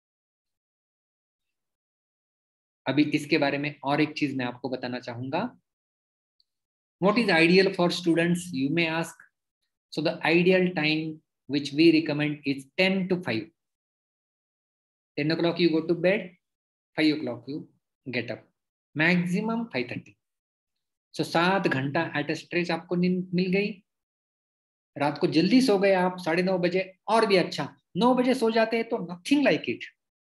S1: अभी इसके बारे में और एक चीज मैं आपको बताना चाहूंगा. What is ideal for students? You may ask. So the ideal time which we recommend is 10 to 5. 10 o'clock you go to bed, 5 o'clock you get up. Maximum 5:30. So 7 घंटा एट अ स्ट्रेच आपको नींद मिल गई. रात को जल्दी सो गए आप 9:30 बजे, और भी अच्छा. 9 बजे सो जाते हैं तो नथिंग लाइक इट.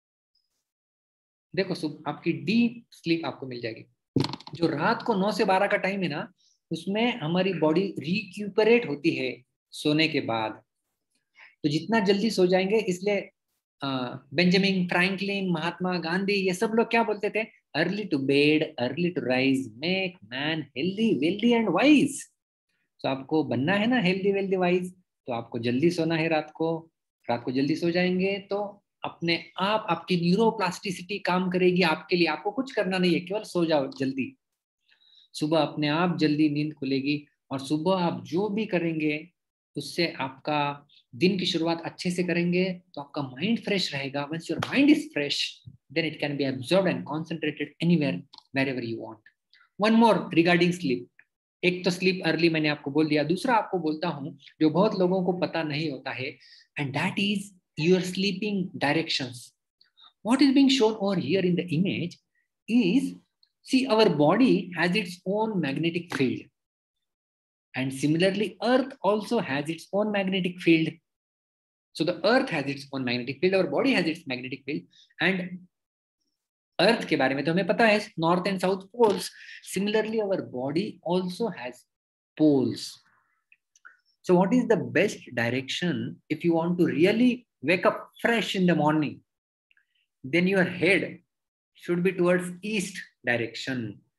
S1: देखो आपकी डीप स्लीप आपको मिल जाएगी. जो रात को 9 से 12 का टाइम है ना, उसमें हमारी बॉडी रिक्यूपरेट होती है सोने के बाद. तो जितना जल्दी सो जाएंगे, इसलिए बेंजामिन फ्रैंकलिन, महात्मा गांधी, ये सब लोग क्या बोलते थे? Early to bed, early to rise, make man healthy, wealthy and wise. तो आपको बनना है ना हेल्दी, वेल्दी, वाइज, तो आपको जल्दी सोना है रात को. रात को जल्दी सो जाएंगे तो अपने आप आपकी न्यूरोप्लास्टिसिटी काम करेगी आपके लिए. आपको कुछ करना नहीं है, केवल सो जाओ जल्दी. सुबह अपने आप जल्दी नींद खुलेगी, और सुबह आप जो भी करेंगे उससे आपका दिन की शुरुआत अच्छे से करेंगे तो आपका माइंड फ्रेश रहेगा. Once your mind is fresh, then it can be absorbed and concentrated anywhere, wherever you want. One more regarding sleep. एक तो स्लीप अर्ली मैंने आपको बोल दिया. दूसरा आपको बोलता हूं जो बहुत लोगों को पता नहीं होता है, and that is your sleeping directions. What is being shown over here in the image is, see, our body has its own magnetic field, and similarly earth also has its own magnetic field. So the earth has its own magnetic field, our body has its magnetic field, and earth के बारे में तो हमें पता है, north and south poles. Similarly our body also has poles. So what is the best direction if you want to really wake up fresh in the morning? Then your head should be towards east direction.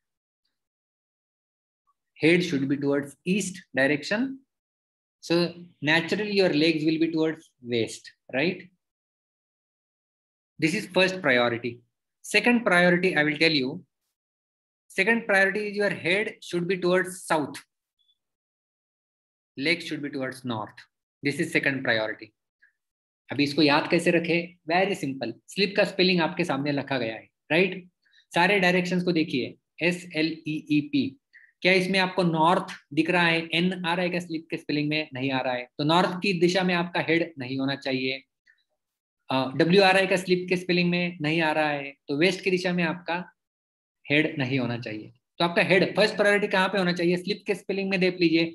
S1: Head should be towards east direction. So naturally your legs will be towards west, right? This is first priority. Second priority, I will tell you. Second priority is your head should be towards south. Legs should be towards north. This is second priority. अभी इसको याद कैसे रखें? Very simple. Sleep का spelling आपके सामने लिखा गया है, राइट? सारे डायरेक्शंस को देखिए, SLEEP. क्या इसमें आपको नॉर्थ दिख रहा है? N आ रहा है क्या स्लीप के स्पेलिंग में? नहीं आ रहा है. तो नॉर्थ की दिशा में आपका हेड नहीं होना चाहिए. W आ रहा है क्या स्लीप के स्पेलिंग में? नहीं आ रहा है. तो वेस्ट की दिशा में आपका हेड नहीं होना चाहिए. तो आपका हेड फर्स्ट प्रायोरिटी कहाँ पे होना चाहिए? स्लीप के स्पेलिंग में देख लीजिए,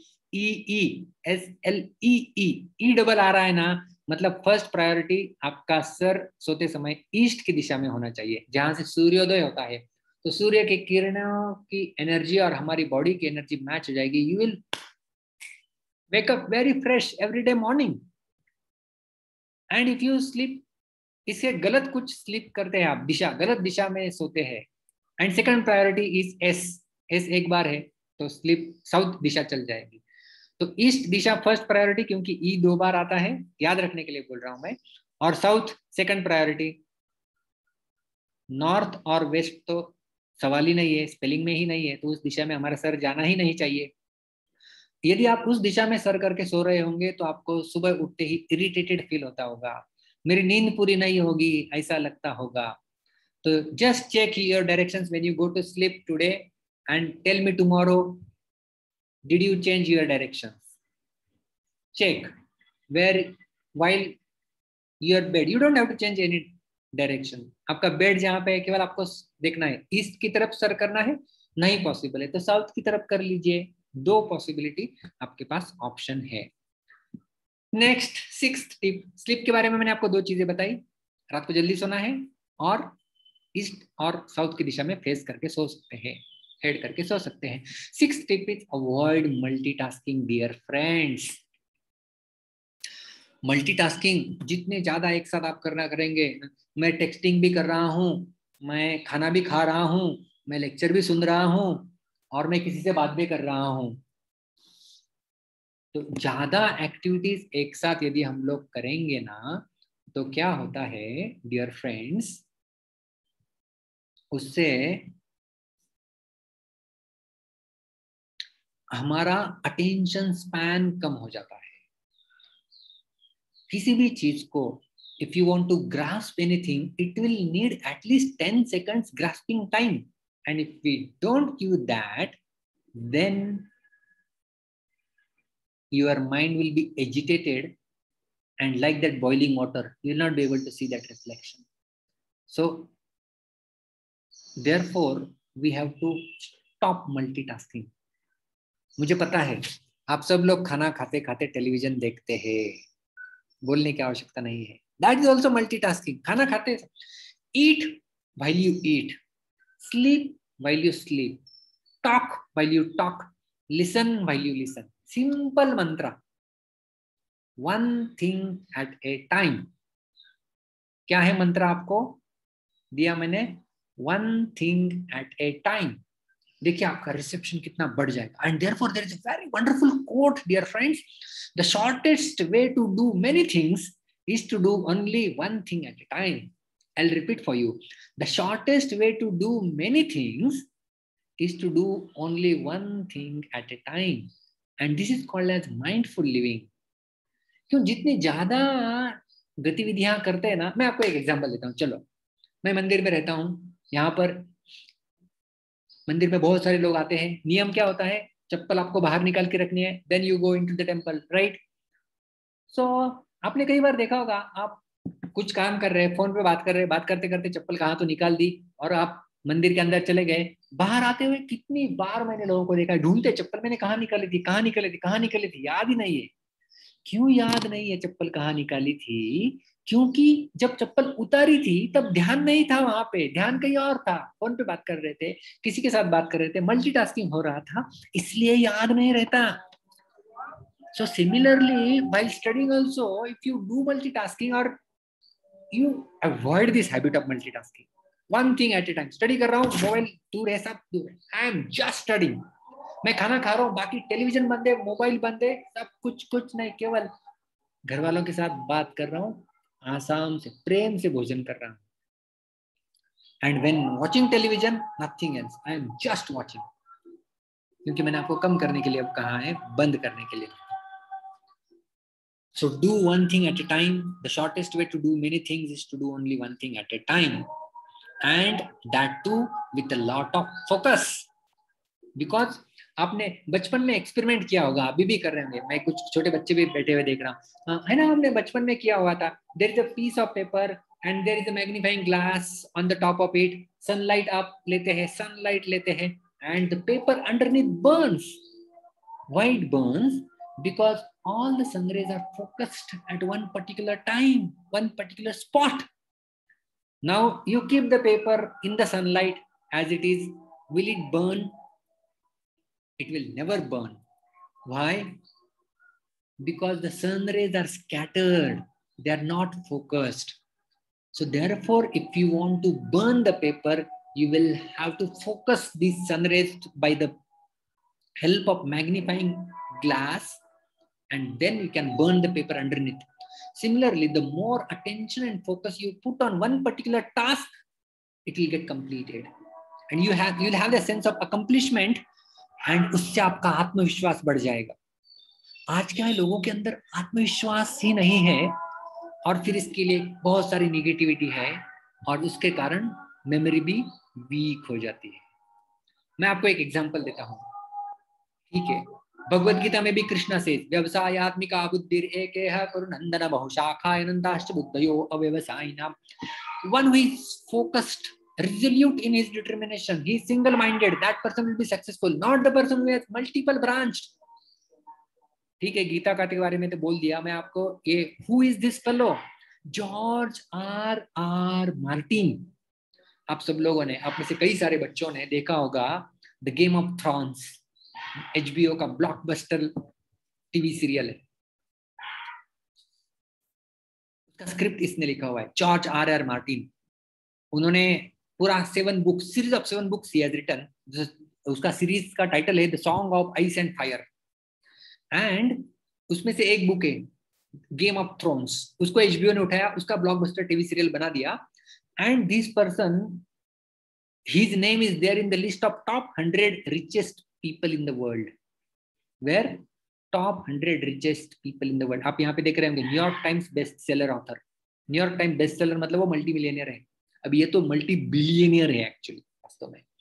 S1: SLEE. ई डबल आ रहा है ना, मतलब फर्स्ट प्रायोरिटी आपका सर सोते समय ईस्ट की दिशा में होना चाहिए, जहां से सूर्योदय होता है. तो सूर्य की किरणों की एनर्जी और हमारी बॉडी की एनर्जी मैच हो जाएगी. You will wake up very fresh every day morning. And if you sleep, इससे गलत कुछ स्लीप करते हैं आप, दिशा गलत दिशा में सोते हैं. And second priority is S एक बार है तो स्लीप साउथ दिशा चल जाएगी. तो ईस्ट दिशा फर्स्ट प्रायोरिटी, क्योंकि ई 2 बार आता है, याद रखने के लिए बोल रहा हूं मैं. और साउथ सेकंड प्रायोरिटी. नॉर्थ और वेस्ट तो सवाल ही नहीं है, स्पेलिंग में ही नहीं है, तो उस दिशा में हमारा सर जाना ही नहीं चाहिए। यदि आप उस दिशा में सर करके सो रहे होंगे तो आपको सुबह उठते ही इरिटेटेड फील होता होगा, मेरी नींद पूरी नहीं होगी ऐसा लगता होगा। तो just check your directions when you go to sleep today and tell me tomorrow, did you change your directions? Check where while your bed, you don't have to change any direction. आपका bed जहां पे है केवल आपको देखना है, east की तरफ सर करना है, नहीं पॉसिबल है तो साउथ की तरफ कर लीजिए। दो पॉसिबिलिटी आपके पास ऑप्शन है। नेक्स्ट सिक्स्थ टिप, स्लीप के बारे में मैंने आपको दो चीजें बताई, रात को जल्दी सोना है और ईस्ट और साउथ की दिशा में फेस करके सो सकते हैं, हेड करके सो सकते हैं। Sixth tip is avoid multitasking dear friends. Multitasking जितने ज्यादा एक साथ आप करना करेंगे, मैं टेक्सटिंग भी कर रहा हूँ, मैं खाना भी खा रहा हूँ, मैं लेक्चर भी सुन रहा हूँ और मैं किसी से बात भी कर रहा हूँ, तो ज्यादा एक्टिविटीज एक साथ यदि हम लोग करेंगे ना तो क्या होता है डियर फ्रेंड्स, उससे हमारा अटेंशन स्पैन कम हो जाता है। किसी भी चीज को if you want to grasp anything, it will need at least 10 seconds grasping time, and if we don't give that, then your mind will be agitated, and like that boiling water, you will not be able to see that reflection. So therefore we have to stop multitasking. मुझे पता है आप सब लोग खाना खाते खाते television देखते हैं, बोलने की आवश्यकता नहीं है, दैट इज ऑल्सो मल्टीटास्किंग। खाना खाते, ईट while you eat, sleep while you sleep, talk while you talk, listen while you listen. Simple mantra, one thing at a time. क्या है मंत्र आपको दिया मैंने, one thing at a time। देखिए आपका रिसेप्शन कितना बढ़ जाएगा। And therefore there is a very wonderful quote dear friends, the shortest way to do many things is to do only one thing at a time. I'll repeat for you. The shortest way to do many things is to do only one thing at a time. And this is called as mindful living. क्यों जितनी ज्यादा गतिविधियां करते हैं ना, मैं आपको एक एग्जांपल देता हूँ। चलो मैं मंदिर में रहता हूँ, यहाँ पर मंदिर में बहुत सारे लोग आते हैं, नियम क्या होता है, चप्पल आपको बाहर निकाल के रखनी है, then you go into the temple, right? सो आपने कई बार देखा होगा, आप कुछ काम कर रहे हैं, फोन पे बात कर रहे हैं, बात करते करते चप्पल कहाँ तो निकाल दी और आप मंदिर के अंदर चले गए। बाहर आते हुए कितनी बार मैंने लोगों को देखा ढूंढते, चप्पल मैंने कहाँ निकाली थी, कहाँ निकाली थी, कहाँ निकाली थी, याद ही नहीं है। क्यों याद नहीं है चप्पल कहाँ निकाली थी? क्योंकि जब चप्पल उतारी थी तब ध्यान नहीं था वहां पे, ध्यान कहीं और था, फोन पे बात कर रहे थे, किसी के साथ बात कर रहे थे, मल्टीटास्किंग हो रहा था, इसलिए याद नहीं रहता। So similarly, while studying also, if you do multitasking or you avoid this habit of multitasking, one thing at a time, study कर रहा हूँ, मोबाइल दूर है, सब दूर है, आई एम जस्ट स्टडिंग। मैं खाना खा रहा हूँ, बाकी टेलीविजन बंद है, मोबाइल बंद है, सब कुछ नहीं, केवल घर वालों के साथ बात कर रहा हूँ, आसाम से प्रेम से भोजन कर रहा हूँ। And when watching television, nothing else, I am just watching. क्योंकि मैंने आपको कम करने के लिए अब कहा है, बंद करने के लिए। So do one thing at a time. The shortest way to do many things is to do only one thing at a time, and that too with a lot of focus. Because आपने बचपन में experiment किया होगा, अभी भी कर रहे होंगे, मैं कुछ छोटे बच्चे भी बैठे हुए देख रहा हूँ, है ना, हमने बचपन में किया हुआ था। There is a piece of paper and there is a magnifying glass on the top of it, sunlight आप लेते हैं, सनलाइट लेते हैं, and the paper underneath burns. Why it burns? Because all the sun rays are focused at one particular time, one particular spot. Now you keep the paper in the sunlight as it is. Will it burn? It will never burn. Why? Because the sun rays are scattered. They are not focused. So therefore, if you want to burn the paper, you will have to focus these sun rays by the help of magnifying glass, and then you can burn the paper underneath. Similarly, the more attention and focus you put on one particular task, it will get completed and you'll have the sense of accomplishment and उससे आपका आत्मविश्वास बढ़ जाएगा. आज के लोगों के अंदर आत्मविश्वास ही नहीं है और फिर इसके लिए बहुत सारी निगेटिविटी है और उसके कारण मेमोरी भी वीक हो जाती है. मैं आपको एक एग्जांपल देता हूँ, ठीक है. भगवद गीता में भी कृष्णा से व्यवसायात्मिका बुद्धिर एकेह करुनंदन बहुशाखा अनंताश्च बुद्धयो अव्यवसायिनाम. One who is focused, resolute in his determination, he is single-minded, that person will be successful, not the person who has multiple branched. ठीक है, गीता का के बारे में तो बोल दिया मैं आपको. ये who is this fellow? George R.R. Martin. आप सब लोगों ने, आप में से कई सारे बच्चों ने देखा होगा the Game of Thrones, HBO का ब्लॉकबस्टर टीवी सीरियल है. उसका स्क्रिप्ट इसने लिखा हुआ है, जॉर्ज R.R. मार्टिन. उन्होंने पूरा 7 बुक्स, सीरीज ऑफ 7 बुक्स ही हैज रिटन. उसका सीरीज का टाइटल है the Song of Ice and Fire and उसमें से एक बुक है गेम ऑफ थ्रोन्स. उसको HBO ने उठाया, उसका ब्लॉकबस्टर टीवी सीरियल बना दिया. And this person, his name is there in the list of top 100 richest people in the world. Where top 100 richest people in the world. आप यहाँ पे देख रहे होंगे New York times best seller author. New York times best seller मतलब वो multi millionaire है. अब ये तो मल्टी बिलियनियर है एक्चुअली वास्तव में.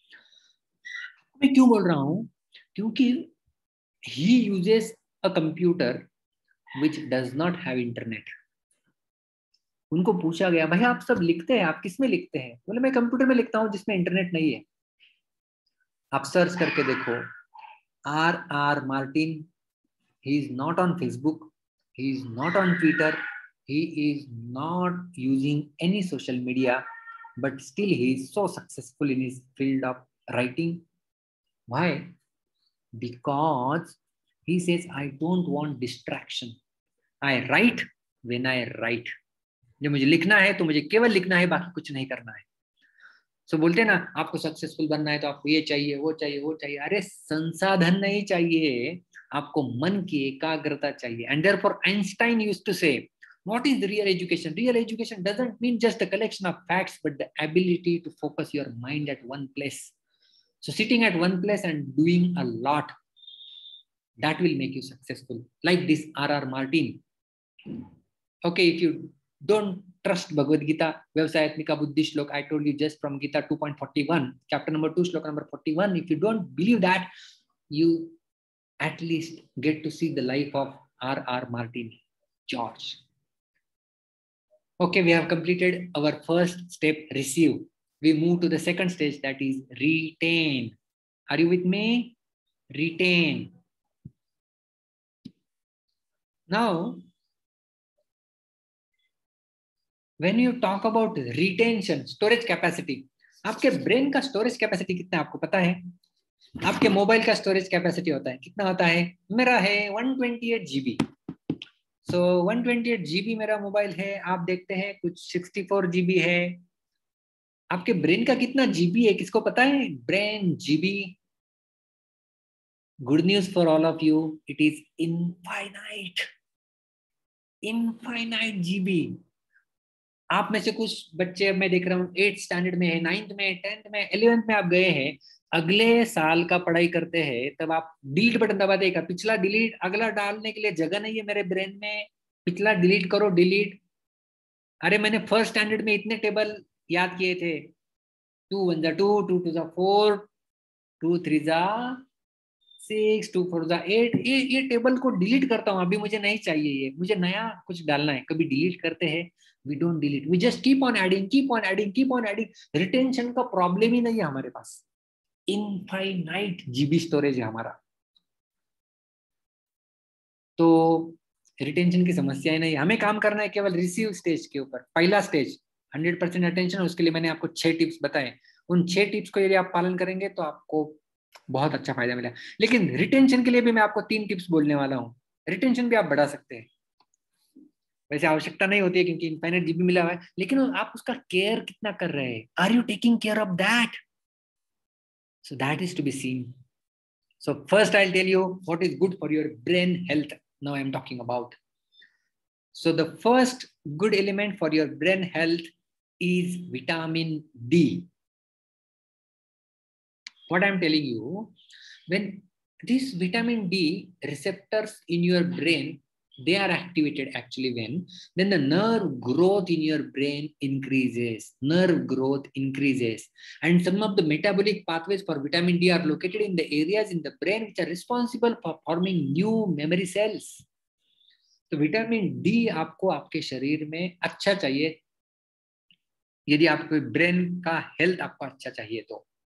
S1: मैं क्यों बोल रहा हूँ? क्योंकि he uses a computer which does not have internet. उनको पूछा गया, भाई आप सब लिखते हैं, आप किस में लिखते हैं? बोले मैं कंप्यूटर में लिखता हूँ जिसमें इंटरनेट नहीं है. आप सर्च करके देखो R.R. Martin. He is not on Facebook. He is not on Twitter. He is not using any social media, but still he is so successful in his field of writing. Why? Because he says, I don't want distraction. I write when I write. जब मुझे लिखना है तो मुझे केवल लिखना है, बाकी कुछ नहीं करना है. सो बोलते हैं ना, आपको सक्सेसफुल बनना है तो आपको ये चाहिए, वो चाहिए, वो चाहिए. अरे संसाधन नहीं चाहिए, आपको मन की एकाग्रता चाहिए. And therefore Einstein used to say, what is the real education? Real education doesn't mean just a collection of facts, but the ability to focus your mind at one place. So sitting at one place and doing a lot, that will make you successful. Like this R.R. Martin. Okay, if you don't trust Bhagavad Gita, Vyavasayatmika Buddhi Shlok, I told you just from Gita 2.41, chapter number 2, Shlok number 41. If you don't believe that, you at least get to see the life of R.R. Martin, George. Okay, we have completed our first step, receive. We move to the second stage, that is retain. Are you with me? Retain. Now, when you talk about retention, storage capacity, आपके brain का storage capacity कितना है आपको पता है? आपके mobile का storage capacity होता है, कितना होता है? मेरा है 128 GB. सो 128 GB मेरा मोबाइल है. आप देखते हैं कुछ 64 GB है. आपके ब्रेन का कितना GB है किसको पता है? Brain GB. Good news for all of you, it is infinite. Infinite GB. आप में से कुछ बच्चे मैं देख रहा हूँ 8th स्टैंडर्ड में है, 9th में, 10th में, 11th में आप गए हैं, अगले साल का पढ़ाई करते हैं, तब आप डिलीट बटन दबा देगा, पिछला डिलीट, अगला डालने के लिए जगह नहीं है मेरे ब्रेन में, पिछला डिलीट करो, डिलीट. अरे मैंने 1st स्टैंडर्ड में इतने टेबल याद किए थे, 2 1 2, 2 2 4, 2 3 6, 2 4 8. ये टेबल को डिलीट करता हूँ, अभी मुझे नहीं चाहिए, ये मुझे नया कुछ डालना है. कभी डिलीट करते हैं? We don't delete. We just keep on adding, keep on adding, keep on adding. Retention का प्रॉब्लम ही नहीं है हमारे पास. Infinite GB स्टोरेज है हमारा, तो रिटेंशन की समस्या ही नहीं. हमें काम करना है केवल रिसीव स्टेज के ऊपर. पहला स्टेज 100% अटेंशन. उसके लिए मैंने आपको 6 टिप्स बताए. उन 6 टिप्स को यदि आप पालन करेंगे तो आपको बहुत अच्छा फायदा मिलेगा. लेकिन रिटेंशन के लिए भी मैं आपको 3 टिप्स बोलने वाला हूँ. रिटेंशन भी आप बढ़ा सकते हैं, वैसे आवश्यकता नहीं होती है क्योंकि इनफाइनाइट GB मिला हुआ है, लेकिन आप उसका केयर कितना कर रहे हैं? Are you taking care of that? So that is to be seen. So first I will tell you what is good for your brain health. Now I am talking about. So the first good element for your brain health is vitamin D. What I'm telling you, when this vitamin D receptors in your brain, they are activated actually when, then the nerve growth in your brain increases. Nerve growth increases. And some of the metabolic pathways for vitamin D are located in the areas in the brain which are responsible for forming new memory cells. तो vitamin D आपको आपके शरीर में अच्छा चाहिए, यदि आपको brain का हेल्थ आपको अच्छा चाहिए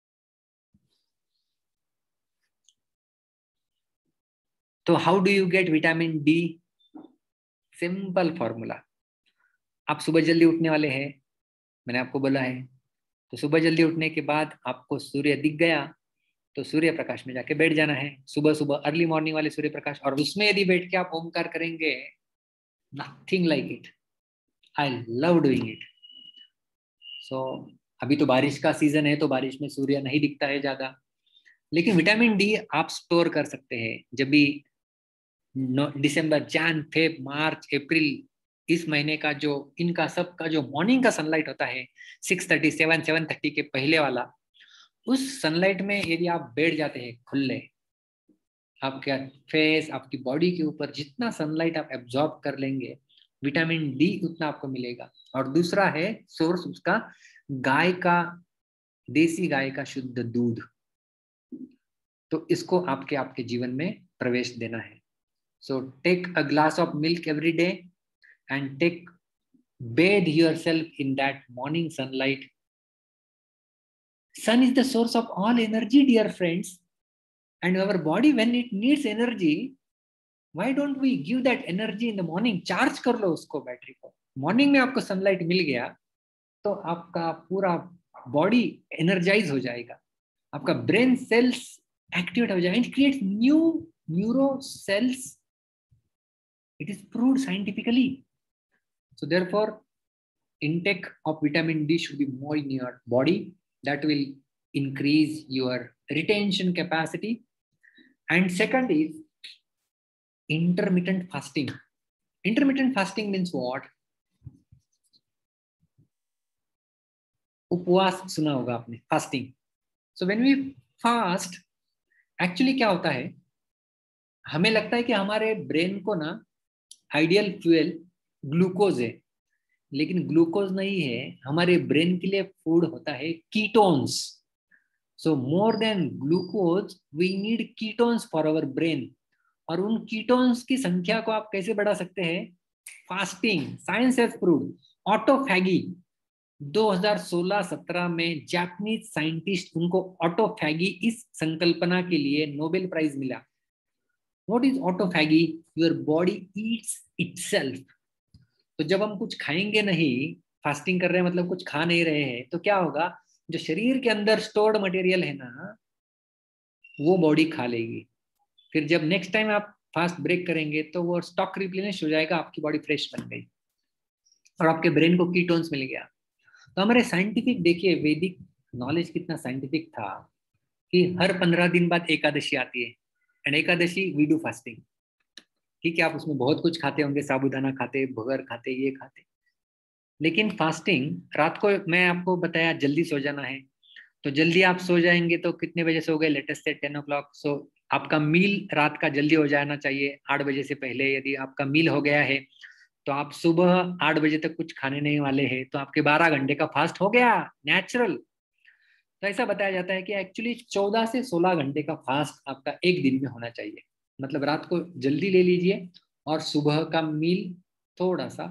S1: तो how do you get vitamin D? Simple formula. आप सुबह जल्दी उठने वाले हैं, मैंने आपको बोला है, तो सुबह जल्दी उठने के बाद आपको सूर्य दिख गया तो सूर्य प्रकाश में जाके बैठ जाना है, सुबह सुबह अर्ली मॉर्निंग वाले सूर्य प्रकाश, और उसमें यदि बैठ के आप ओमकार करेंगे, nothing like it, I love doing it. So अभी तो बारिश का सीजन है तो बारिश में सूर्य नहीं दिखता है ज्यादा, लेकिन विटामिन डी आप स्टोर कर सकते हैं। जब भी दिसंबर, जैन, फेब, मार्च, अप्रैल, इस महीने का जो इनका सब का जो मॉर्निंग का सनलाइट होता है 6:30, 7:30 के पहले वाला, उस सनलाइट में यदि आप बैठ जाते हैं खुले, आपके फेस, आपकी बॉडी के ऊपर जितना सनलाइट आप एब्जॉर्ब कर लेंगे, विटामिन डी उतना आपको मिलेगा। और दूसरा है सोर्स उसका, गाय का, देसी गाय का शुद्ध दूध, तो इसको आपके आपके जीवन में प्रवेश देना है। So take a glass of milk every day and bathe yourself in that morning sunlight. Sun is the source of all energy, dear friends, and our body, when it needs energy, why don't we give that energy in the morning? Charge कर लो उसको, battery को। Morning में आपको sunlight मिल गया तो आपका पूरा बॉडी एनर्जाइज हो जाएगा, आपका ब्रेन सेल्स एक्टिवेट हो जाएगा, it creates new neuro cells, it is proved scientifically. So therefore, intake of vitamin D should be more in your body. That will increase your retention capacity. And second is intermittent fasting. Intermittent fasting means what? उपवास सुना होगा आपने, fasting. So when we fast, actually क्या होता है, हमें लगता है कि हमारे ब्रेन को ना आइडियल फ्यूल ग्लूकोज है, लेकिन ग्लूकोज नहीं है, हमारे ब्रेन के लिए फूड होता है ketones. So more than glucose we need ketones for our brain. और उन कीटोन्स की संख्या को आप कैसे बढ़ा सकते हैं? Fasting. Science has proved. Autophagy 2016-17 में जापानीज साइंटिस्ट, उनको ऑटोफैगी इस संकल्पना के लिए नोबेल प्राइज मिला। What is autophagy? Your body eats itself. तो जब हम कुछ खाएंगे नहीं, फास्टिंग कर रहे हैं मतलब कुछ खा नहीं रहे हैं, तो क्या होगा, जो शरीर के अंदर स्टोर्ड मटेरियल है ना, वो बॉडी खा लेगी। फिर जब नेक्स्ट टाइम आप फास्ट ब्रेक करेंगे तो वो स्टॉक रिप्लेनिश हो जाएगा, आपकी बॉडी फ्रेश बन गई और आपके ब्रेन को कीटोन्स मिल गया। तो हमारे साइंटिफिक, देखिए वैदिक नॉलेज कितना साइंटिफिक था कि हर 15 दिन बाद एकादशी आती है, and Ekadashi we do fasting. ठीक है, आप उसमें बहुत कुछ खाते होंगे, साबूदाना खाते, भगर खाते, ये खाते, लेकिन फास्टिंग रात को, मैं आपको बताया जल्दी सो जाना है, तो जल्दी आप सो जाएंगे तो कितने बजे सो गए? लेटेस्ट से 10 o'clock। सो आपका मील रात का जल्दी हो जाना चाहिए 8 बजे से पहले। यदि आपका मील हो गया है तो आप सुबह 8 बजे तक कुछ खाने नहीं वाले हैं, तो आपके 12 घंटे का फास्ट हो गया, नेचुरल। तो ऐसा बताया जाता है कि एक्चुअली 14 से 16 घंटे का फास्ट आपका एक दिन में होना चाहिए। मतलब रात को जल्दी ले लीजिए और सुबह का मील थोड़ा सा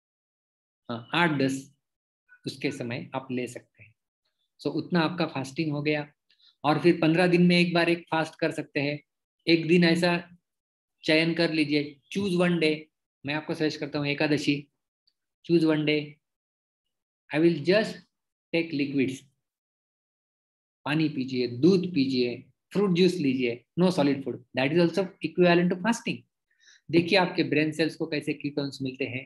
S1: 8-10 उसके समय आप ले सकते हैं। सो उतना आपका फास्टिंग हो गया। और फिर 15 दिन में एक बार एक फास्ट कर सकते हैं। एक दिन ऐसा चयन कर लीजिए, चूज वन डे। मैं आपको सजेस्ट करता हूँ Ekadashi, choose one day, I will just take liquids, पानी पीजिए, दूध पीजिए, फ्रूट जूस लीजिए, no solid food. That is also equivalent to fasting. देखिए आपके ब्रेन सेल्स को कैसे कीटोन्स मिलते हैं,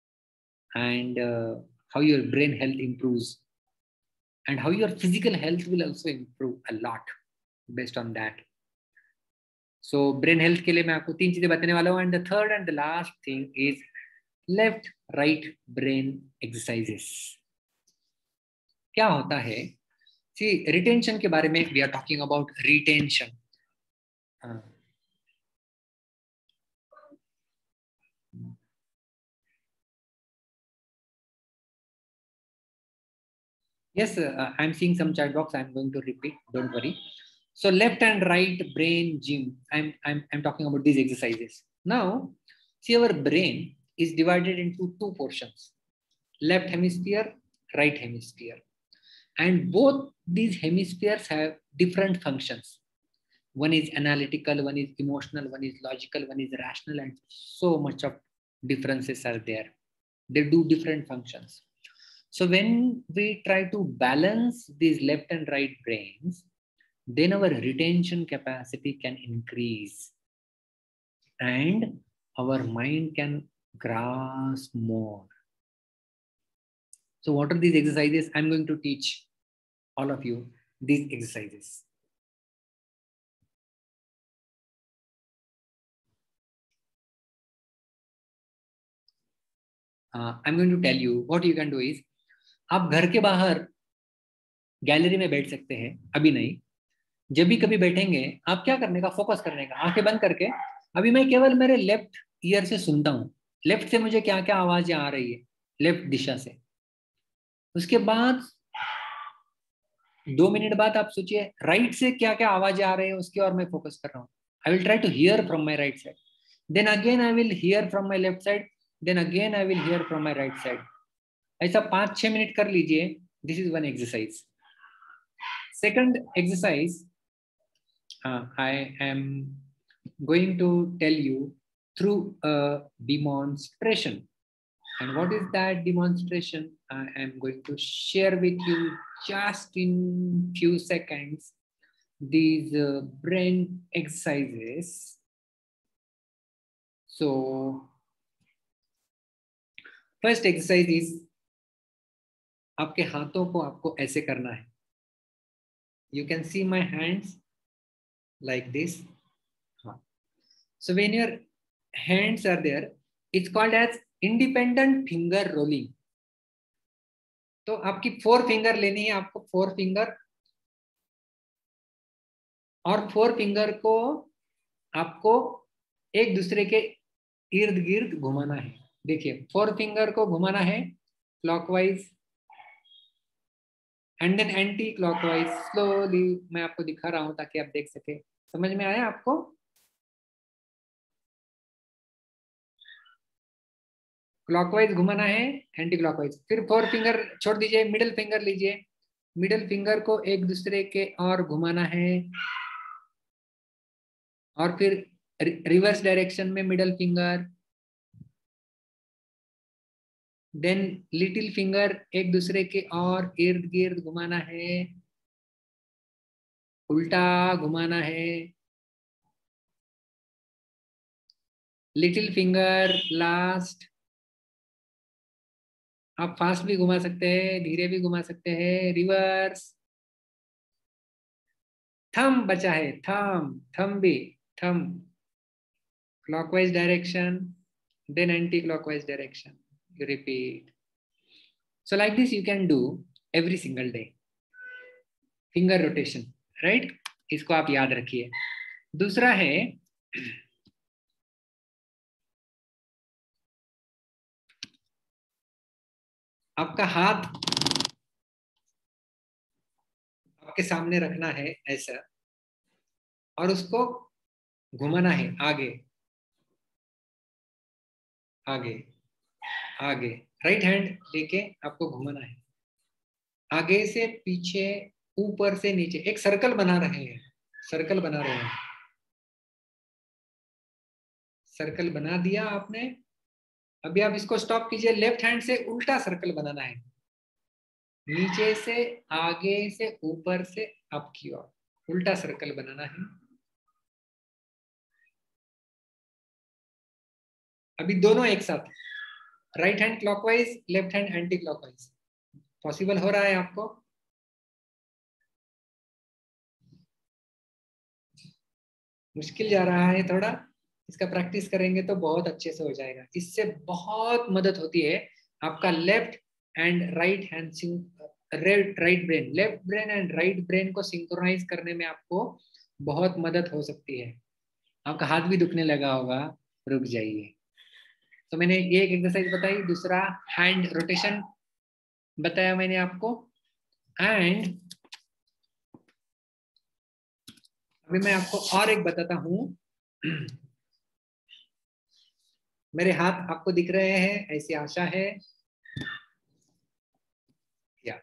S1: and how your brain health improves, and how your physical health will also improve a lot based on that. So brain health के लिए मैं आपको 3 चीजें बताने वाला हूँ, and the third and the last thing is left right brain exercises. क्या होता है, सी रिटेंशन के बारे में we are talking about retention. Yes, I'm seeing some chat box. I'm going to repeat. Don't worry. So left and right brain gym. I'm talking about these exercises. Now, see, our brain is divided into two portions: left hemisphere, right hemisphere, and both these hemispheres have different functions. One is analytical, one is emotional, one is logical, one is rational, and so much of differences are there. They do different functions. So when we try to balance these left and right brains, then our retention capacity can increase and our mind can grasp more. So what are these exercises? I'm going to teach all of you these exercises. I'm going to tell you what you can do is, आप घर के बाहर gallery में बैठ सकते हैं, अभी नहीं, जब भी कभी बैठेंगे आप क्या करने का, फोकस करने का, आंखें बंद करके अभी मैं केवल मेरे लेफ्ट ईयर से सुनता हूँ, लेफ्ट से मुझे क्या क्या आवाजें आ रही है, लेफ्ट दिशा से. उसके बाद 2 मिनट बाद आप सोचिए राइट से क्या क्या आवाजें आ रही है, उसकी और मैं फोकस कर रहा हूँ. I will try to hear from my right side, then again I will hear from my left side, then again I will hear from my right side. ऐसा 5-6 मिनट कर लीजिए. This is one exercise. Second exercise I am going to tell you through a demonstration. And what is that demonstration? I am going to share with you just in few seconds these brain exercises. So first exercise is, आपके हाथों को आपको ऐसे करना है. You can see my hands like this. So when your hands are there, it's called as independent finger rolling. तो आपकी 4 finger लेनी है आपको, 4 फिंगर, और 4 फिंगर को आपको एक दूसरे के इर्द गिर्द घुमाना है. देखिए 4 फिंगर को घुमाना है clockwise and then anti clockwise. Slowly मैं आपको दिखा रहा हूं ताकि आप देख सके. समझ में आया आपको? क्लॉकवाइज घुमाना है, एंटी क्लॉकवाइज. फिर 4 फिंगर छोड़ दीजिए, मिडिल फिंगर लीजिए, मिडिल फिंगर को एक दूसरे के और घुमाना है, और फिर रिवर्स डायरेक्शन में middle finger, then little finger एक दूसरे के और इर्द गिर्द घुमाना है, उल्टा घुमाना है, लिटिल फिंगर लास्ट. आप फास्ट भी घुमा सकते हैं, धीरे भी घुमा सकते हैं, रिवर्स. थंब बचा है, थंब, थंब भी, thumb clockwise direction, then anti-clockwise direction. You repeat. So like this you can do every single day. Finger rotation, right? इसको आप याद रखिए. दूसरा है आपका हाथ आपके सामने रखना है ऐसा, और उसको घुमाना है आगे आगे आगे. राइट हैंड लेके आपको घुमाना है आगे से पीछे, ऊपर से नीचे. एक सर्कल बना रहे हैं, सर्कल बना रहे हैं. सर्कल बना दिया आपने. अभी आप इसको स्टॉप कीजिए. लेफ्ट हैंड से उल्टा सर्कल बनाना है, नीचे से आगे से ऊपर से अप की ओर उल्टा सर्कल बनाना है. अभी दोनों एक साथ, right hand clockwise, left hand anti clockwise. Possible हो रहा है आपको? मुश्किल जा रहा है थोड़ा. इसका प्रैक्टिस करेंगे तो बहुत अच्छे से हो जाएगा. इससे बहुत मदद होती है आपका left and right hand right brain, left brain and right brain को सिंक्रोनाइज करने में आपको बहुत मदद हो सकती है। आपका हाथ भी दुखने लगा होगा, रुक जाइए। तो मैंने ये एक एक्सरसाइज बताई, दूसरा हैंड रोटेशन बताया मैंने आपको। एंड अभी मैं आपको और एक बताता हूं। मेरे हाथ आपको दिख रहे हैं, ऐसी आशा है। या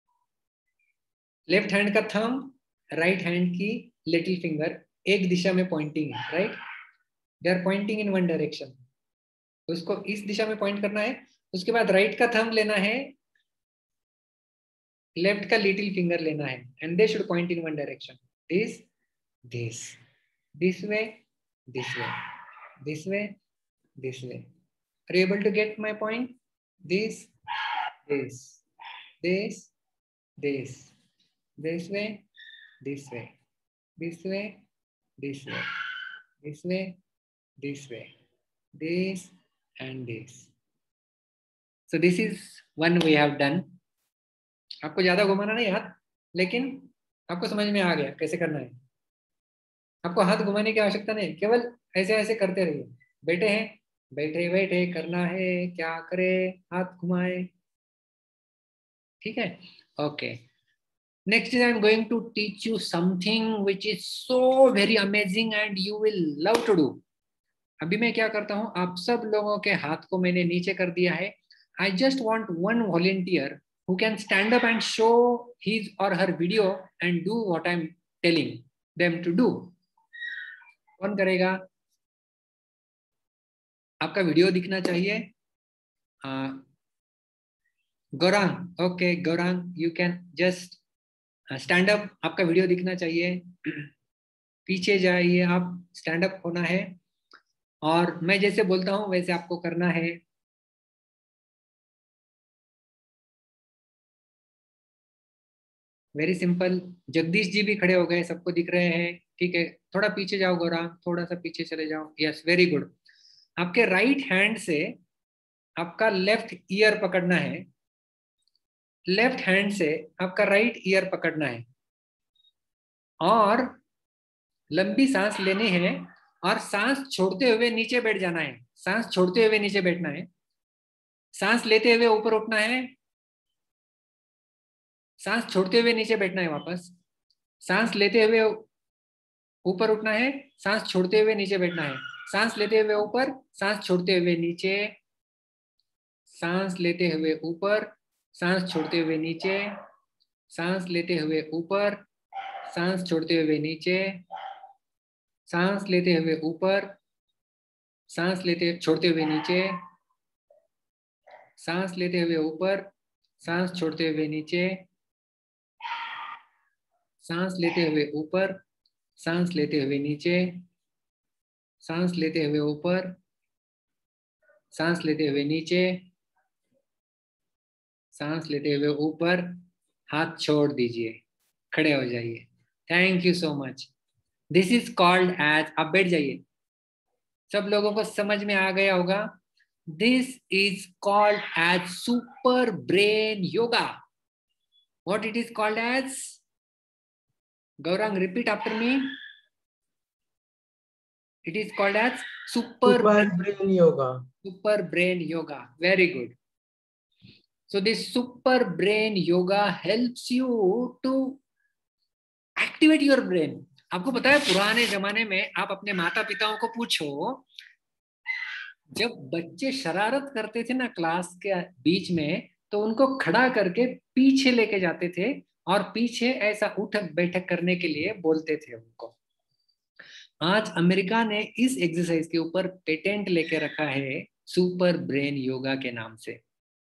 S1: लेफ्ट हैंड का थंब, राइट हैंड की लिटिल फिंगर एक दिशा में पॉइंटिंग है, right, they are pointing in one direction. तो उसको इस दिशा में पॉइंट करना है। उसके बाद राइट का थंब लेना है, लेफ्ट का लिटिल फिंगर लेना है, and they should point in one direction. This this, this way, this way, this way, this way. Are you able to get my point? This, this, this, this, this way, this way, this way, this way, this way, this way, this and this. So this is one we have done. आपको ज्यादा घुमाना नहीं हाथ, लेकिन आपको समझ में आ गया कैसे करना है। आपको हाथ घुमाने की आवश्यकता नहीं, केवल ऐसे ऐसे करते रहिए। बैठे हैं, बैठे बैठे करना है, क्या करे, हाथ घुमाए, ठीक है। Okay, next is I am going to teach you something which is so very amazing and you will love to do. अभी मैं क्या करता हूं, आप सब लोगों के हाथ को मैंने नीचे कर दिया है। I just want one volunteer who can stand up and show his or her video and do what I am telling them to do. कौन करेगा? आपका वीडियो दिखना चाहिए। Gaurang, okay Gaurang, you can just stand up, आपका video दिखना चाहिए। पीछे जाइए, आप स्टैंड अप होना है और मैं जैसे बोलता हूं वैसे आपको करना है। Very simple. जगदीश जी भी खड़े हो गए, सबको दिख रहे हैं, ठीक है। थोड़ा पीछे जाओ गौरांग, थोड़ा सा पीछे चले जाओ, यस वेरी गुड। आपके राइट हैंड से आपका लेफ्ट ईयर पकड़ना है, लेफ्ट हैंड से आपका राइट ईयर पकड़ना है और लंबी सांस लेनी है और सांस छोड़ते हुए नीचे बैठ जाना है। सांस छोड़ते हुए नीचे बैठना है, सांस लेते हुए ऊपर उठना है, सांस छोड़ते हुए नीचे बैठना है वापस, सांस लेते हुए ऊपर उठना है, सांस छोड़ते हुए नीचे बैठना है, सांस लेते हुए ऊपर, सांस छोड़ते हुए नीचे, सांस लेते हुए ऊपर, सांस छोड़ते हुए नीचे, सांस लेते हुए ऊपर, सांस छोड़ते हुए नीचे, सांस लेते हुए ऊपर, सांस लेते छोड़ते हुए नीचे, सांस लेते हुए ऊपर, सांस छोड़ते हुए नीचे, सांस लेते हुए ऊपर, सांस लेते हुए नीचे, सांस लेते हुए ऊपर, सांस लेते हुए नीचे, सांस लेते हुए ऊपर। हाथ छोड़ दीजिए, खड़े हो जाइए। Thank you so much. This is called as, आप बैठ जाइए। सब लोगों को समझ में आ गया होगा। This is called as super brain yoga. What it is called as? Gaurang, repeat after me. It is called as super
S2: brain yoga.
S1: Super brain yoga. Very good. So this super brain yoga helps you to activate your brain. आपको पता है पुराने जमाने में आप अपने माता पिताओं को पूछो, जब बच्चे शरारत करते थे ना क्लास के बीच में, तो उनको खड़ा करके पीछे लेके जाते थे और पीछे ऐसा उठक बैठक करने के लिए बोलते थे उनको। आज अमेरिका ने इस एक्सरसाइज के ऊपर पेटेंट लेके रखा है सुपर ब्रेन योगा के नाम से।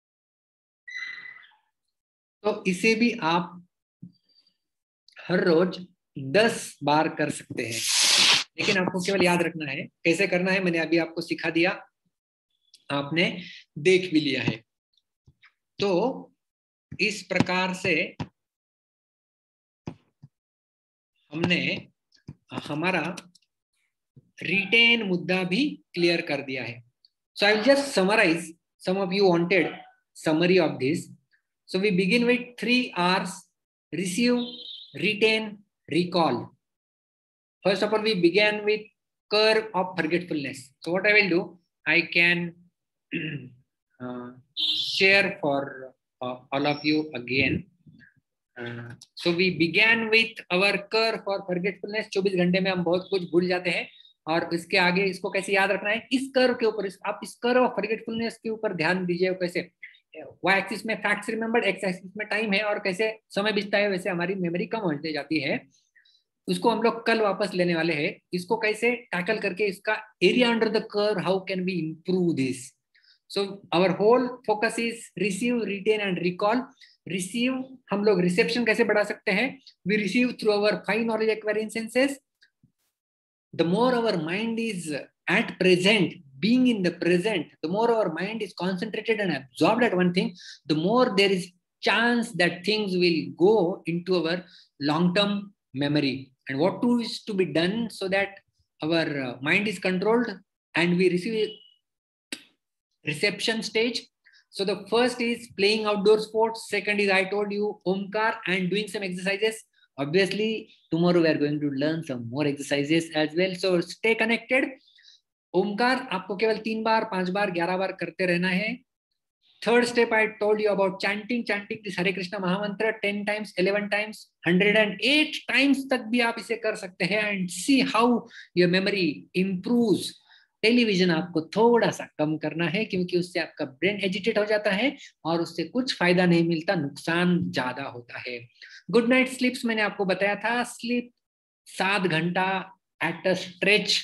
S1: तो इसे भी आप हर रोज 10 बार कर सकते हैं, लेकिन आपको केवल याद रखना है कैसे करना है। मैंने अभी आपको सिखा दिया, आपने देख भी लिया है। तो इस प्रकार से हमने हमारा रिटेन मुद्दा भी क्लियर कर दिया है। So I will just summarise, some of you wanted summary of this. So we begin with 3 R's: receive, retain, recall. First of all, we began with curve of forgetfulness. So what I will do, I can share for all of you again. So we began with our curve for forgetfulness. 24 घंटे में हम बहुत कुछ भूल जाते हैं और इसके आगे इसको कैसे याद रखना है, इस कर्व के ऊपर, आप इस कर्व ऑफ फॉरगेटफुलनेस के ऊपर ध्यान दीजिए। कैसे वाई एक्सिस में फैक्ट्स रिमेंबर्ड, एक्स एक्सिस में टाइम है, और कैसे समय बीतता है वैसे हमारी मेमोरी कम होती जाती है। उसको हम लोग कल वापस लेने वाले हैं। इसको कैसे टैकल करके इसका area under the curve, how can we improve this. So our whole focus is receive, retain and recall. Receive, हम लोग रिसेप्शन कैसे बढ़ा सकते हैं, we receive through our 5 knowledge acquiring senses. The more our mind is at present, being in the present, the more our mind is concentrated and absorbed at one thing, the more there is chance that things will go into our long-term memory. And what is to be done so that our mind is controlled and we receive reception stage. So the first is playing outdoor sports. Second is, I told you, Omkar and doing some exercises. Obviously, tomorrow we are going to learn some more exercises as well. So stay connected. Omkar आपको केवल 3 बार, 5 बार, 11 बार करते रहना है. Third step, I told you about chanting this Hare Krishna Mahamantra 10 times, 11 times, 108 times तक भी आप इसे कर सकते हैं. And see how your memory improves. Television आपको थोड़ा सा कम करना है क्योंकि उससे आपका ब्रेन एजिटेट हो जाता है और उससे कुछ फायदा नहीं मिलता, नुकसान ज्यादा होता है. गुड नाइट स्लीप्स मैंने आपको बताया था, स्लीप 7 घंटा एट अ स्ट्रेच,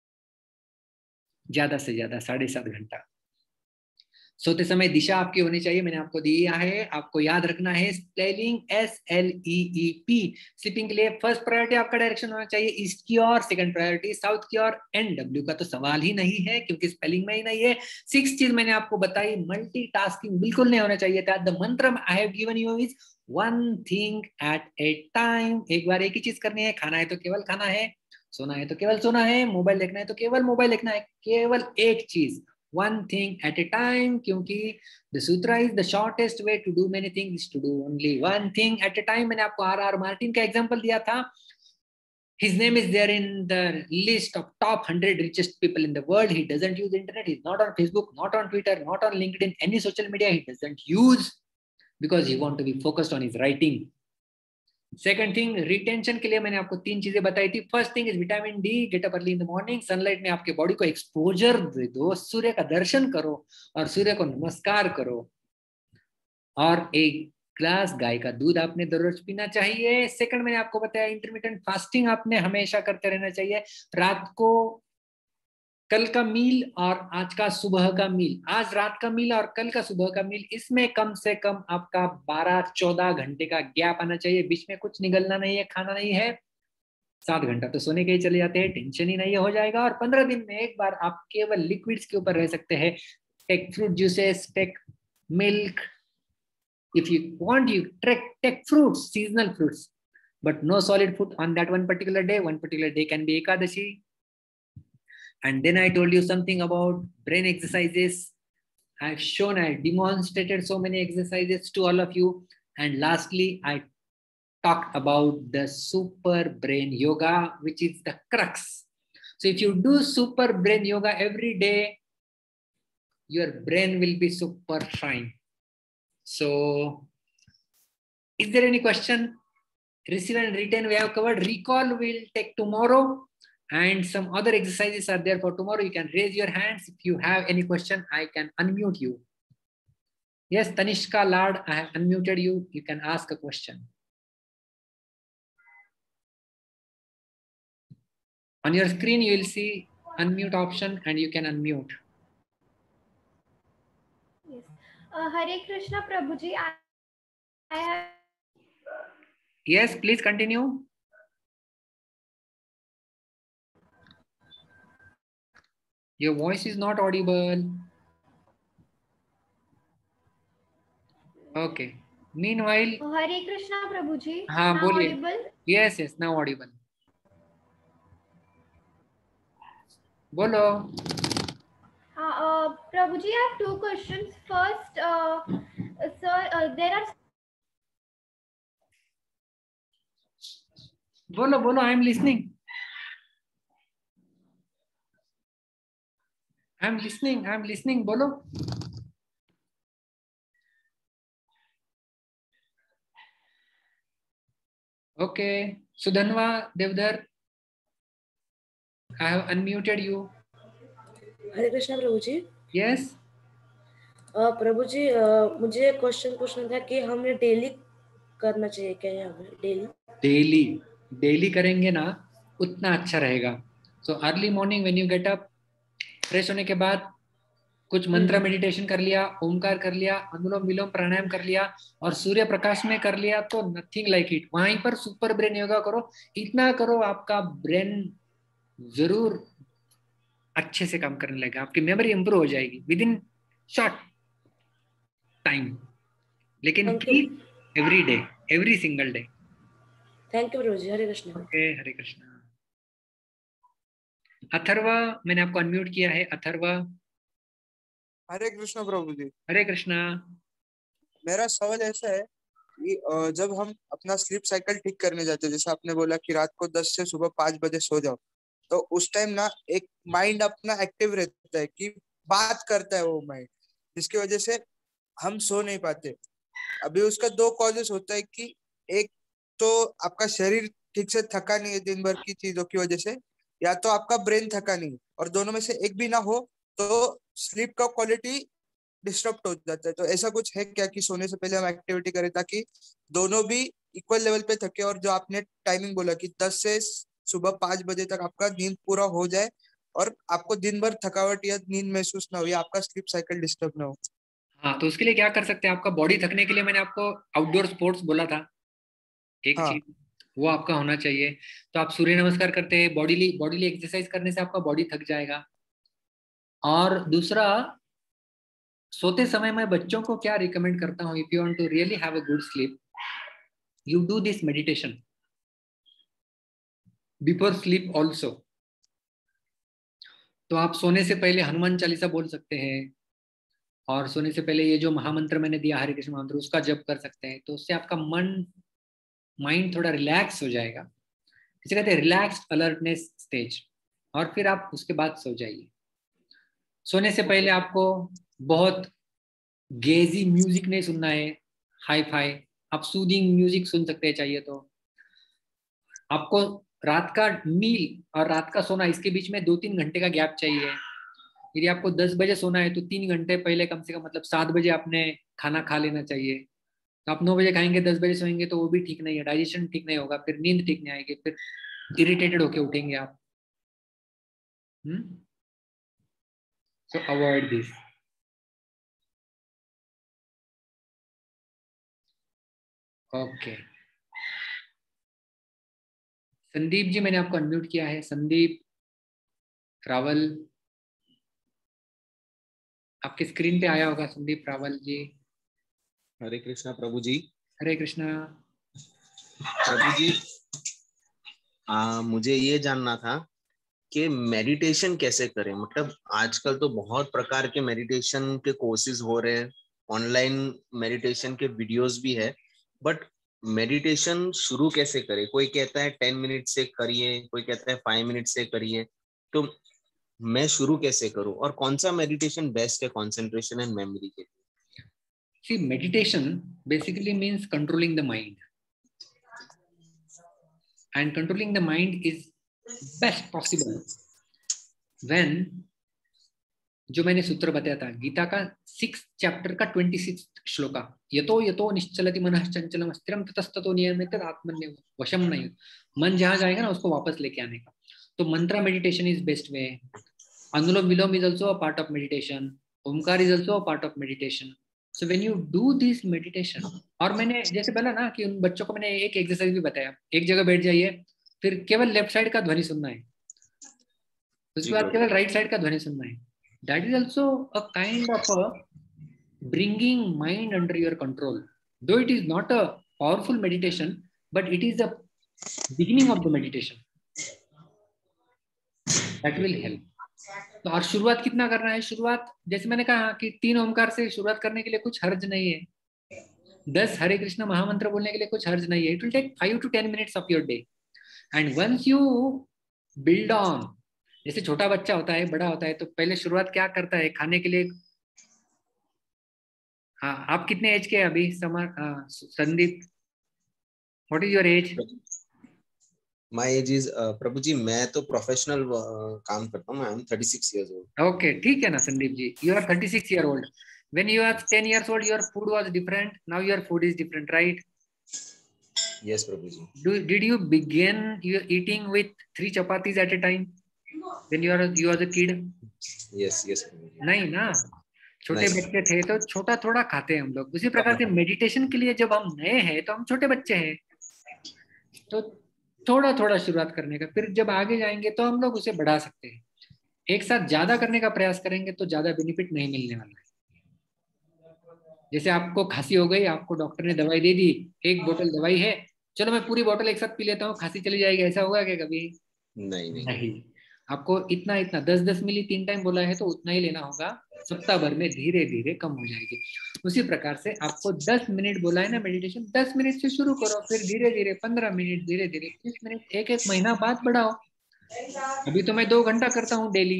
S1: ज्यादा से ज्यादा 7.5 घंटा. सोते समय दिशा आपकी होनी चाहिए, मैंने आपको दिया है. आपको याद रखना है स्पेलिंग SLEEP. स्लीपिंग के लिए फर्स्ट प्रायोरिटी आपका डायरेक्शन होना चाहिए ईस्ट की ओर, सेकंड प्रायोरिटी साउथ की ओर. NW का तो सवाल ही नहीं है क्योंकि स्पेलिंग में ही नहीं है. 6 चीज मैंने आपको बताई, मल्टीटास्किंग बिल्कुल नहीं होना चाहिए था. The mantra I have given you is one thing at a time. एक बार एक ही चीज करनी है. खाना है तो केवल खाना है, सोना है तो केवल सोना है, मोबाइल देखना है तो केवल मोबाइल देखना है. केवल एक चीज, one thing at a time, क्योंकि the sutra is the shortest way to do many things is to do only one thing at a time. मैंने आपको R.R. मार्टिन का एग्जांपल दिया था. His name is there in the list of top 100 richest people in the world. He doesn't use the internet. He's not on Facebook, not on Twitter, not on LinkedIn, any social media he doesn't use because he want to be focused on his writing. Second thing, retention के लिए मैंने आपको 3 चीजें बताई थी. First thing is vitamin D. Get up early in the morning, sunlight में आपके body को एक्सपोजर दे दो, सूर्य का दर्शन करो और सूर्य को नमस्कार करो. और एक ग्लास गाय का दूध आपने दररोज पीना चाहिए. सेकंड मैंने आपको बताया इंटरमिटेंट फास्टिंग आपने हमेशा करते रहना चाहिए. रात को कल का मील और आज का सुबह का मील, आज रात का मील और कल का सुबह का मील, इसमें कम से कम आपका 12-14 घंटे का गैप आना चाहिए. बीच में कुछ निगलना नहीं है, खाना नहीं है. 7 घंटा तो सोने के ही चले जाते हैं, टेंशन ही नहीं हो जाएगा. और 15 दिन में एक बार आप केवल लिक्विड्स के ऊपर रह सकते हैं. Take fruit juices, take milk, if you want you take fruits, seasonal fruits, but no solid food on that one particular day. One particular day can be Ekadashi. And then I told you something about brain exercises. I've shown, I demonstrated so many exercises to all of you. And lastly, I talked about the super brain yoga, which is the crux. So if you do super brain yoga every day, your brain will be super fine. So is there any question? Receive and retain we have covered. Recall we'll take tomorrow. And some other exercises are there for tomorrow. You can raise your hands. If you have any question, I can unmute you. Yes, Tanishka Lad, I have unmuted you. You can ask a question. On your screen, you will see unmute option and you can unmute.
S2: Yes. Hare Krishna Prabhuji, I have...
S1: Yes, please continue. Your voice is not audible. Okay. Meanwhile,
S2: Hare Krishna Prabhuji.
S1: हाँ बोलिए.
S2: Audible?
S1: Yes, yes, now audible. बोलो.
S2: Prabhuji, I have 2 questions. First, sir, there are.
S1: बोलो बोलो, I am listening, I am listening, I am listening, बोलो। Okay, Sudhanva Deodhar, I have unmuted you.
S3: Hare Krishna प्रभु जी।
S1: Yes
S3: प्रभु जी, मुझे question पूछना था कि हमें डेली करना चाहिए क्या? ये हमें डेली
S1: डेली डेली करेंगे ना उतना अच्छा रहेगा। So early morning when you get up, fresh होने के बाद कुछ मंत्र मेडिटेशन कर लिया, ओमकार कर लिया, अनुलोम विलोम प्राणायाम कर लिया और सूर्य प्रकाश में कर लिया, तो नथिंग लाइक इट। वहीं पर सुपर ब्रेन योगा करो, इतना करो, आपका ब्रेन जरूर अच्छे से काम करने लगेगा, आपकी मेमोरी इंप्रूव हो जाएगी विद इन शॉर्ट टाइम। लेकिन
S3: thank you,
S1: keep every day, every single day.
S3: Thank you प्रभु जी। हरे कृष्णा।
S1: ओके, हरे कृष्णा। अथर्वा, मैंने आपको अनम्यूट किया है। अथर्वा,
S4: हरे कृष्ण प्रभु जी।
S1: हरे कृष्णा।
S4: मेरा सवाल ऐसा है कि जब हम अपना स्लीप साइकिल ठीक करने जाते हैं, जैसे आपने बोला कि रात को 10 से सुबह 5 बजे सो जाओ, तो उस टाइम ना एक माइंड अपना एक्टिव रहता है कि बात करता है वो माइंड, जिसकी वजह से हम सो नहीं पाते। अभी उसका दो कॉजेस होता है कि एक तो आपका शरीर ठीक से थका नहीं है दिन भर की चीजों की वजह से, या तो आपका ब्रेन थका नहीं है, और दोनों में से एक भी ना हो तो स्लीप का क्वालिटी डिस्टर्ब हो जाता है। तो ऐसा कुछ है क्या कि सोने से पहले हम एक्टिविटी करें ताकि दोनों भी इक्वल लेवल पे थके, और जो आपने टाइमिंग बोला कि 10 से सुबह 5 बजे तक आपका नींद पूरा हो जाए और आपको दिन भर थकावट या नींद महसूस ना हो, या आपका स्लीप साइकिल डिस्टर्ब ना हो?
S1: हाँ, तो उसके लिए क्या कर सकते हैं? आपका बॉडी थकने के लिए मैंने आपको आउटडोर स्पोर्ट्स बोला था, एक
S4: हाँ।
S1: चीज वो आपका होना चाहिए। तो आप सूर्य नमस्कार करते हैं, बॉडीली एक्सरसाइज करने से आपका बॉडी थक जाएगा। और दूसरा, सोते समय मैं बच्चों को क्या रिकमेंड करता हूँ, if you want to really have a good sleep, you do this meditation before sleep also. तो आप सोने से पहले हनुमान चालीसा बोल सकते हैं, और सोने से पहले ये जो महामंत्र मैंने दिया हरे कृष्ण मंत्र, उसका जप कर सकते हैं। तो उससे आपका माइंड थोड़ा रिलैक्स हो जाएगा, इसे कहते हैं रिलैक्स्ड अलर्टनेस स्टेज। और फिर आप उसके बाद सो जाइए। सोने से पहले आपको बहुत गेजी म्यूजिक नहीं सुनना है, हाई फाई। आप सूदिंग म्यूजिक सुन सकते हैं चाहिए तो। आपको रात का मील और रात का सोना, इसके बीच में 2-3 घंटे का गैप चाहिए। यदि आपको 10 बजे सोना है तो 3 घंटे पहले कम से कम, मतलब 7 बजे आपने खाना खा लेना चाहिए। तो आप 9 बजे खाएंगे, 10 बजे सोएंगे तो वो भी ठीक नहीं है, डाइजेशन ठीक नहीं होगा, फिर नींद ठीक नहीं आएगी, फिर इरिटेटेड होके उठेंगे आप। So avoid this. Okay, Sandeep ji, मैंने आपको अनम्यूट किया है। संदीप रावल, आपके स्क्रीन पे आया होगा संदीप रावल जी।
S5: हरे कृष्णा प्रभु जी।
S1: हरे कृष्णा
S5: प्रभु जी, मुझे ये जानना था कि मेडिटेशन कैसे करें। मतलब आजकल तो बहुत प्रकार के मेडिटेशन के कोर्सेज हो रहे हैं, ऑनलाइन मेडिटेशन के वीडियोस भी है, बट मेडिटेशन शुरू कैसे करें? कोई कहता है 10 मिनट से करिए, कोई कहता है 5 मिनट से करिए, तो मैं शुरू कैसे करूं? और कौन सा मेडिटेशन बेस्ट है कंसंट्रेशन एंड मेमोरी के लिए?
S1: See, meditation basically means controlling the mind. And controlling the mind is best possible when, जो मैंने सूत्र बताया था गीता का 6 चैप्टर का 26 श्लोका, यतो यतो निश्चलति मनः चंचलम स्थिरम ततस्ततो नियमित आत्मन्य वशम नहीं। मन जहां जाएगा ना उसको वापस लेके आने का। तो mantra meditation is best way. Anulom Vilom is also a part of meditation. Omkar is also a part of meditation. So when you do this meditation, और मैंने जैसे बोला ना कि उन बच्चों को मैंने एक एक्सरसाइज भी बताया, एक जगह बैठ जाइए, फिर केवल लेफ्ट साइड का ध्वनि सुनना है, उसके बाद केवल राइट साइड का ध्वनि सुनना है। That is also a kind of a bringing mind under your control. Though it is not a powerful meditation, but it is the beginning of the meditation. That will help. तो और शुरुआत कितना करना है? शुरुआत जैसे मैंने कहा कि 3 ओमकार से शुरुआत करने के लिए कुछ हर्ज नहीं है। 10 हरे कृष्णा महामंत्र बोलने के लिए कुछ हर्ज नहीं है. It will take 5 to 10 minutes of your day. And once you build on, जैसे छोटा बच्चा होता है, बड़ा होता है, तो पहले शुरुआत क्या करता है खाने के लिए. हाँ, आप कितने एज के हैं अभी Sandeep? What is your age?
S5: My age is प्रभु जी, मैं तो प्रोफेशनल काम करता हूँ. I am 36 years old.
S1: Okay, ठीक है ना Sandeep ji. You are 36 year old. When you are 10 years old, your food was different. Now your food is different, right?
S5: Yes, Prabhu ji.
S1: Did you begin you eating with 3 chapatis at a time when you was a kid?
S5: Yes, Prabhu ji.
S1: नहीं ना, छोटे
S5: नहीं.
S1: बच्चे थे तो छोटा थोड़ा खाते हैं हम लोग. उसी प्रकार से मेडिटेशन के लिए जब हम नए हैं तो हम छोटे बच्चे हैं, तो थोड़ा थोड़ा शुरुआत करने का. फिर जब आगे जाएंगे तो हम लोग उसे बढ़ा सकते हैं. एक साथ ज्यादा करने का प्रयास करेंगे तो ज्यादा बेनिफिट नहीं मिलने वाला है. जैसे आपको खांसी हो गई, आपको डॉक्टर ने दवाई दे दी, 1 बोतल दवाई है, चलो मैं पूरी बोतल एक साथ पी लेता हूँ, खांसी चली जाएगी, ऐसा होगा क्या कभी? नहीं. आपको इतना इतना 10-10 मिली 3 टाइम बोला है तो उतना ही लेना होगा. सप्ताह भर में धीरे धीरे कम हो जाएगी. उसी प्रकार से आपको 10 मिनट बोला है ना मेडिटेशन, 10 मिनट से शुरू करो, फिर धीरे धीरे 15 मिनट, धीरे धीरे 30 मिनट, एक महीना बाद बढ़ाओ. अभी तो मैं 2 घंटा करता हूँ डेली,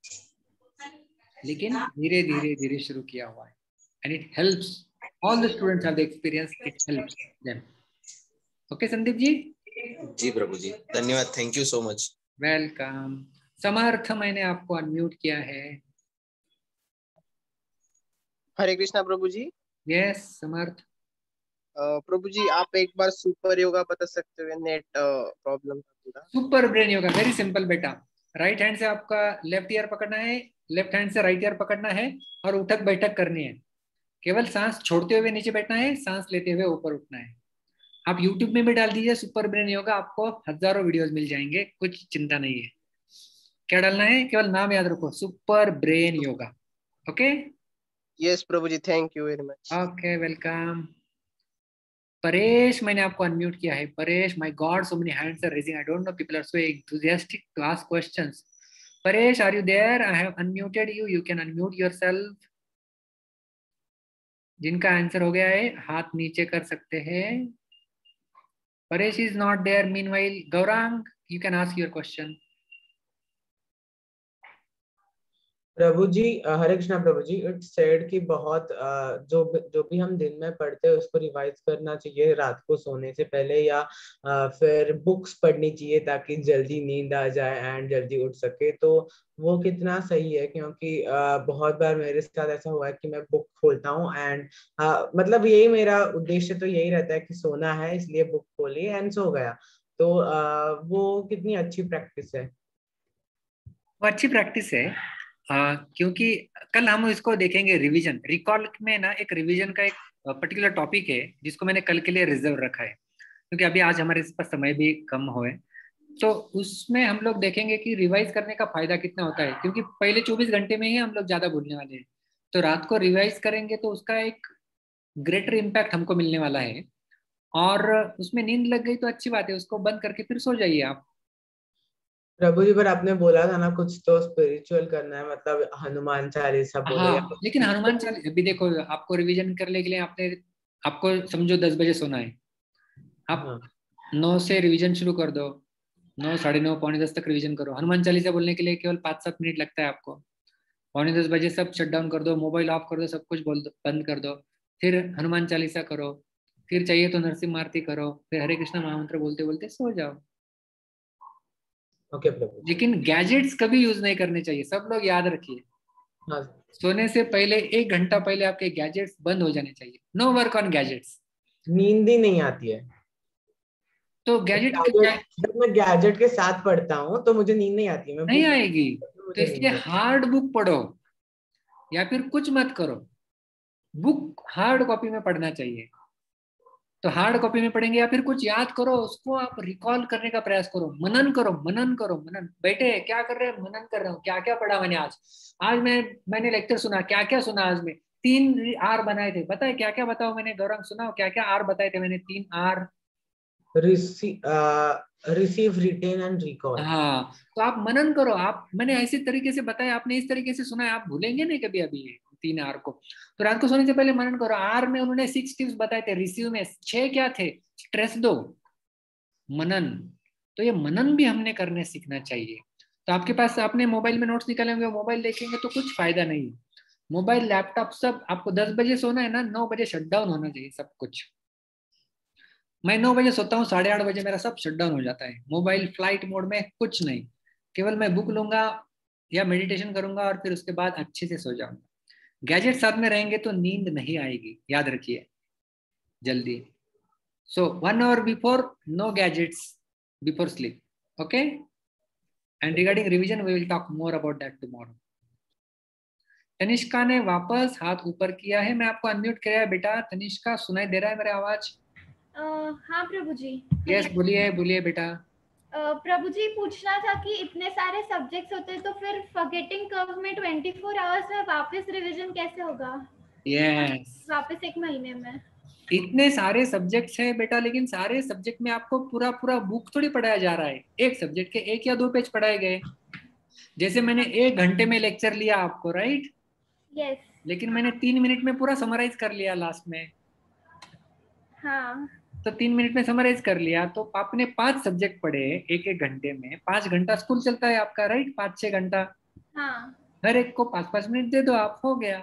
S1: लेकिन धीरे धीरे धीरे शुरू किया हुआ है. And it helps. All the students have the experience. It helps them. Okay, Sandeep जी?
S5: जी प्रभु जी, धन्यवाद. Thank you so much.
S1: Welcome. Samarth, मैंने आपको अनम्यूट किया है.
S6: हरे कृष्णा प्रभु जी.
S1: यस समर्थ.
S6: प्रभु जी, आप एक बार सुपर योगा बता सकते हो? नेट प्रॉब्लम था पूरा.
S1: Super brain yoga very simple बेटा. राइट हैंड से आपका लेफ्ट ईयर पकड़ना है, लेफ्ट हैंड से राइट ईयर पकड़ना है और उठक बैठक करनी है. केवल सांस छोड़ते हुए नीचे बैठना है, सांस लेते हुए ऊपर उठना है. आप YouTube में भी डाल दीजिए सुपर ब्रेन योगा, आपको हजारों वीडियोस मिल जाएंगे, कुछ चिंता नहीं है. क्या डालना है? केवल नाम याद रखो, super brain yoga. Okay.
S6: Yes प्रभु जी, thank you very much.
S1: Okay, welcome. Paresh, मैंने आपको अनम्यूट किया है. Paresh, my god, so many hands are raising. I don't know, people are so enthusiastic to ask questions. Paresh, are you there? I have unmuted you. You can unmute yourself. जिनका answer हो गया है हाथ नीचे कर सकते हैं. Paresh is not there. Meanwhile Gaurang, you can ask your question.
S7: प्रभु जी, हरे कृष्णा प्रभु जी. इट्स सेड कि बहुत जो भी हम दिन में पढ़ते हैं उसको रिवाइज करना चाहिए रात को सोने से पहले, या फिर बुक्स पढ़नी चाहिए ताकि जल्दी नींद आ जाए एंड जल्दी उठ सके. तो वो कितना सही है? क्योंकि बहुत बार मेरे साथ ऐसा हुआ है कि मैं बुक खोलता हूँ एंड मतलब यही मेरा उद्देश्य तो यही रहता है कि सोना है, इसलिए बुक खोली एंड सो गया. तो वो कितनी अच्छी प्रैक्टिस है?
S1: वो अच्छी प्रैक्टिस है. क्योंकि कल हम इसको देखेंगे रिवीजन. रिकॉल में ना एक रिवीजन का एक पर्टिकुलर टॉपिक है जिसको मैंने कल के लिए रिजर्व रखा है, क्योंकि अभी आज हमारे पास समय भी कम हो है. तो उसमें हम लोग देखेंगे कि रिवाइज करने का फायदा कितना होता है, क्योंकि पहले 24 घंटे में ही हम लोग ज्यादा भूलने वाले हैं. तो रात को रिवाइज करेंगे तो उसका एक ग्रेटर इम्पैक्ट हमको मिलने वाला है. और उसमें नींद लग गई तो अच्छी बात है, उसको बंद करके फिर सो जाइए आप.
S7: प्रभु जी, पर आपने बोला था ना कुछ तो स्पिरिचुअल करना है, मतलब हनुमान चालीसा बोले.
S1: हाँ, लेकिन हनुमान चालीसा अभी देखो, आपको रिवीजन करने के लिए आपको समझो 10 बजे सोना है. आप 9 से रिवीजन शुरू कर दो, 9, 9:30, 9:45 तक रिवीजन करो. हनुमान चालीसा बोलने के लिए केवल 5-7 मिनट लगता है आपको. 9:45 बजे सब शट डाउन कर दो, मोबाइल ऑफ कर दो, सब कुछ बंद कर दो, फिर हनुमान चालीसा करो, फिर चाहिए तो नरसिम्हा आरती करो, फिर हरे कृष्णा महामंत्र बोलते बोलते सो जाओ.
S7: ओके प्रभु.
S1: लेकिन गैजेट्स कभी यूज नहीं करने चाहिए, सब लोग याद रखिए. सोने से पहले 1 घंटा पहले आपके गैजेट्स बंद हो जाने चाहिए. No work on gadgets.
S7: नींद ही नहीं आती है.
S1: तो गैजेट
S7: जब मैं गैजेट के साथ पढ़ता हूँ तो मुझे नींद नहीं आती. मैं
S1: नहीं आएगी. तो इसलिए हार्ड बुक पढ़ो या फिर कुछ मत करो. बुक हार्ड कॉपी में पढ़ना चाहिए. तो हार्ड कॉपी में पढ़ेंगे या फिर कुछ याद करो, उसको आप रिकॉल करने का प्रयास करो. मनन करो, मनन करो, मनन. बैठे क्या कर रहे हैं? मनन कर रहे हो. क्या क्या पढ़ा मैंने आज मैंने लेक्चर सुना. क्या क्या सुना आज में? 3 आर बनाए थे. पता है क्या क्या बताओ मैंने? गौरंग सुनाओ क्या क्या आर बताए थे मैंने? 3 R.
S7: Receive, retain and recall.
S1: हाँ, तो आप मनन करो. मैंने ऐसे तरीके से बताया, आपने इस तरीके से सुना है, आप भूलेंगे नहीं कभी. अभी 3 आवर को। तो रात को सोने से पहले मनन करो। आर में उन्होंने 6 टिप्स बताए थे, रिसीव में 6 क्या थे? स्ट्रेस दो, मनन। तो ये मनन भी हमने करने सीखना चाहिए। तो आपके पास आपने मोबाइल में नोट्स निकाले होंगे, मोबाइल देखेंगे तो कुछ फायदा नहीं है। मोबाइल, लैपटॉप सब आपको 10 बजे सोना है ना, 9 बजे शट डाउन होना चाहिए सब कुछ। मैं 9 बजे सोता हूँ, 8:30 बजे मेरा सब शट डाउन हो जाता है। मोबाइल फ्लाइट मोड में, कुछ नहीं, केवल मैं बुक लूंगा या मेडिटेशन करूंगा और फिर उसके बाद अच्छे से सो जाऊंगा। गैजेट साथ में रहेंगे तो नींद नहीं आएगी, याद रखिए जल्दी। So 1 hour before, no gadgets before sleep, okay. And regarding revision we will talk more about that tomorrow. Tanishka ने वापस हाथ ऊपर किया है, मैं आपको अनम्यूट किया है बेटा। तनिष्का, सुनाई दे रहा है मेरा आवाज?
S2: हाँ प्रभु जी।
S1: यस, बोलिए बोलिए बेटा।
S2: प्रभु जी, पूछना था कि इतने सारे सब्जेक्ट्स होते हैं तो फिर फॉरगेटिंग कर्व में 24 आवर्स में वापस रिवीजन कैसे होगा?
S1: यस,
S2: वापस 1 महीने में।
S1: इतने सारे सब्जेक्ट्स हैं बेटा, लेकिन सारे सब्जेक्ट में आपको पूरा पूरा बुक थोड़ी पढ़ाया जा रहा है। एक सब्जेक्ट के 1 या 2 पेज पढ़ाए गए। जैसे मैंने 1 घंटे में लेक्चर लिया आपको, राइट?
S2: यस।
S1: लेकिन मैंने 3 मिनट में पूरा समराइज कर लिया लास्ट में।
S2: हाँ।
S1: तो 3 मिनट में समराइज कर लिया, तो आपने 5 सब्जेक्ट पढ़े 1-1 घंटे में। 5 घंटा स्कूल चलता है आपका, राइट? 5-6 घंटा।
S2: हाँ
S1: हर एक को 5-5 मिनट दे दो, आप हो गया।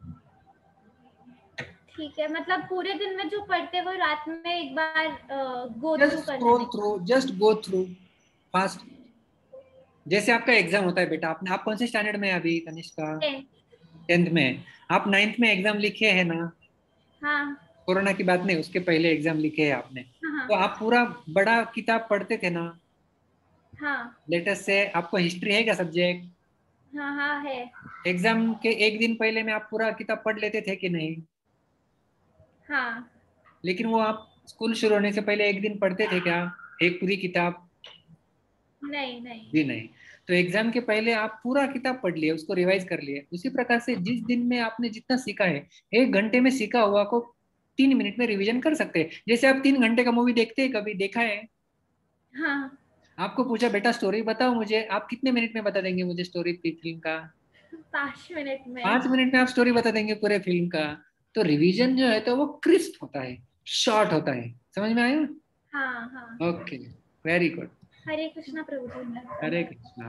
S2: ठीक है, मतलब पूरे दिन में जो पढ़ते हैं वो रात में एक बार गो थ्रू
S1: जस्ट
S2: कर
S1: गो
S2: लेने।
S1: Through, just go through fast. जैसे आपका एग्जाम होता है बेटा, आप कौन से स्टैंडर्ड में है अभी तनिष्का? 10th में। आप 9th में एग्जाम लिखे है ना?
S2: हाँ
S1: कोरोना की बात नहीं, उसके पहले एग्जाम लिखे है आपने।
S2: हाँ
S1: तो आप पूरा बड़ा किताब पढ़ते थे ना?
S2: हाँ
S1: लेटेस्ट से आपको हिस्ट्री है क्या सब्जेक्ट?
S2: हाँ हाँ है।
S1: एग्जाम के 1 दिन पहले में आप पूरा किताब पढ़ लेते थे कि नहीं?
S2: हाँ
S1: लेकिन वो आप स्कूल शुरू होने से पहले 1 दिन पढ़ते थे क्या, एक पूरी किताब?
S2: नहीं नहीं।
S1: जी नहीं। तो एग्जाम के पहले आप पूरा किताब पढ़ लिए, उसको रिवाइज कर लिए। उसी प्रकार से जिस दिन में आपने जितना सीखा है, 1 घंटे में सीखा हुआ को 3 मिनट में रिवीजन कर सकते हैं। जैसे आप 3 घंटे का मूवी देखते हैं, कभी देखा है?
S2: हाँ,
S1: आपको पूछा बेटा स्टोरी बताओ मुझे, आप कितने मिनट में बता देंगे मुझे स्टोरी फिल्म का?
S2: 5 मिनट में।
S1: 5 मिनट में आप स्टोरी बता देंगे पूरे फिल्म का। तो रिवीजन जो है तो वो क्रिस्प होता है, शॉर्ट होता है। समझ में आया?
S2: हाँ हाँ।
S1: Okay, very good.
S2: Hare Krishna प्रभु जी।
S1: हरे कृष्णा।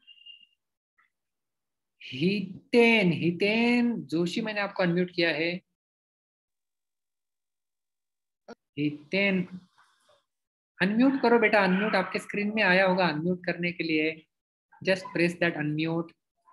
S1: हितेन, हितेन जोशी, मैंने आपको अनम्यूट किया है। हितेन, अनम्यूट करो बेटा, अनम्यूट आपके स्क्रीन में आया होगा अनम्यूट करने के लिए। Just press that unmute.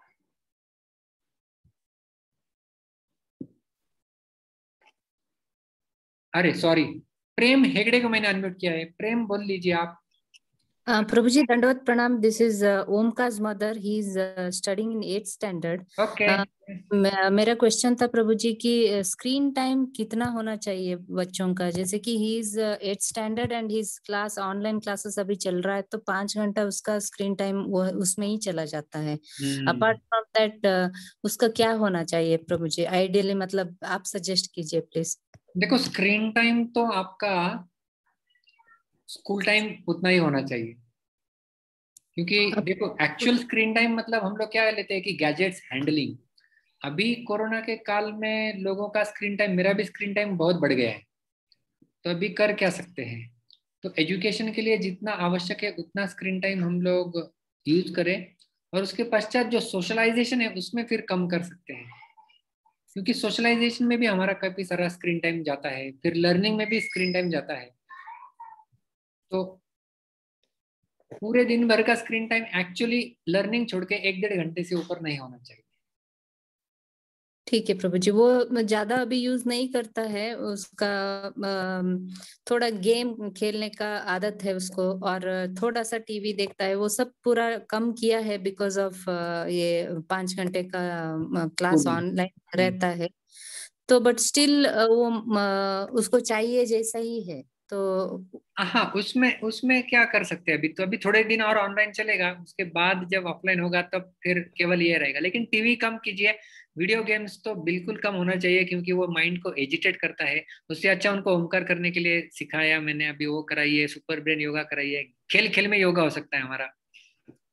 S1: अरे सॉरी, प्रेम हेगड़े को मैंने अनम्यूट किया है। प्रेम बोल लीजिए आप।
S8: प्रभु जी दंडवत प्रणाम। दिस इज ओमका's mother, he is studying in 8th standard.
S1: Okay.
S8: मेरा क्वेश्चन था प्रभु जी कि स्क्रीन टाइम कितना होना चाहिए बच्चों का? जैसे कि he is 8th standard and his class, online classes अभी चल रहा है, तो 5 घंटा उसका स्क्रीन टाइम वो उसमें ही चला जाता है। अपार्ट फ्रॉम दैट उसका क्या होना चाहिए प्रभु जी आइडियली? मतलब आप सजेस्ट कीजिए प्लीज।
S1: देखो, स्क्रीन टाइम तो आपका स्कूल टाइम उतना ही होना चाहिए। क्योंकि देखो, एक्चुअल स्क्रीन टाइम मतलब हम लोग क्या लेते हैं कि गैजेट्स हैंडलिंग। अभी कोरोना के काल में लोगों का स्क्रीन टाइम, मेरा भी स्क्रीन टाइम बहुत बढ़ गया है। तो अभी कर क्या सकते हैं? तो एजुकेशन के लिए जितना आवश्यक है उतना स्क्रीन टाइम हम लोग यूज करें, और उसके पश्चात जो सोशलाइजेशन है उसमें फिर कम कर सकते हैं। क्योंकि सोशलाइजेशन में भी हमारा काफी सारा स्क्रीन टाइम जाता है, फिर लर्निंग में भी स्क्रीन टाइम जाता है। तो पूरे दिन भर का स्क्रीन टाइम एक्चुअली लर्निंग छोड़ के 1-1.5 घंटे से ऊपर नहीं होना चाहिए।
S8: ठीक है प्रभु जी। वो ज्यादा अभी यूज नहीं करता है, उसका थोड़ा गेम खेलने का आदत है उसको, और थोड़ा सा टीवी देखता है। वो सब पूरा कम किया है बिकॉज ऑफ ये 5 घंटे का क्लास ऑनलाइन रहता है। तो बट स्टिल वो उसको चाहिए जैसा ही है। तो
S1: हाँ, उसमें उसमें क्या कर सकते हैं? अभी तो अभी थोड़े दिन और ऑनलाइन चलेगा, उसके बाद जब ऑफलाइन होगा तब फिर केवल ये रहेगा। लेकिन टीवी कम कीजिए, वीडियो गेम्स तो बिल्कुल कम होना चाहिए, क्योंकि वो माइंड को एजिटेट करता है। उससे अच्छा उनको ओमकार करने के लिए सिखाया मैंने, अभी वो कराइए, सुपर ब्रेन योगा कराइए। खेल खेल में योगा हो सकता है हमारा।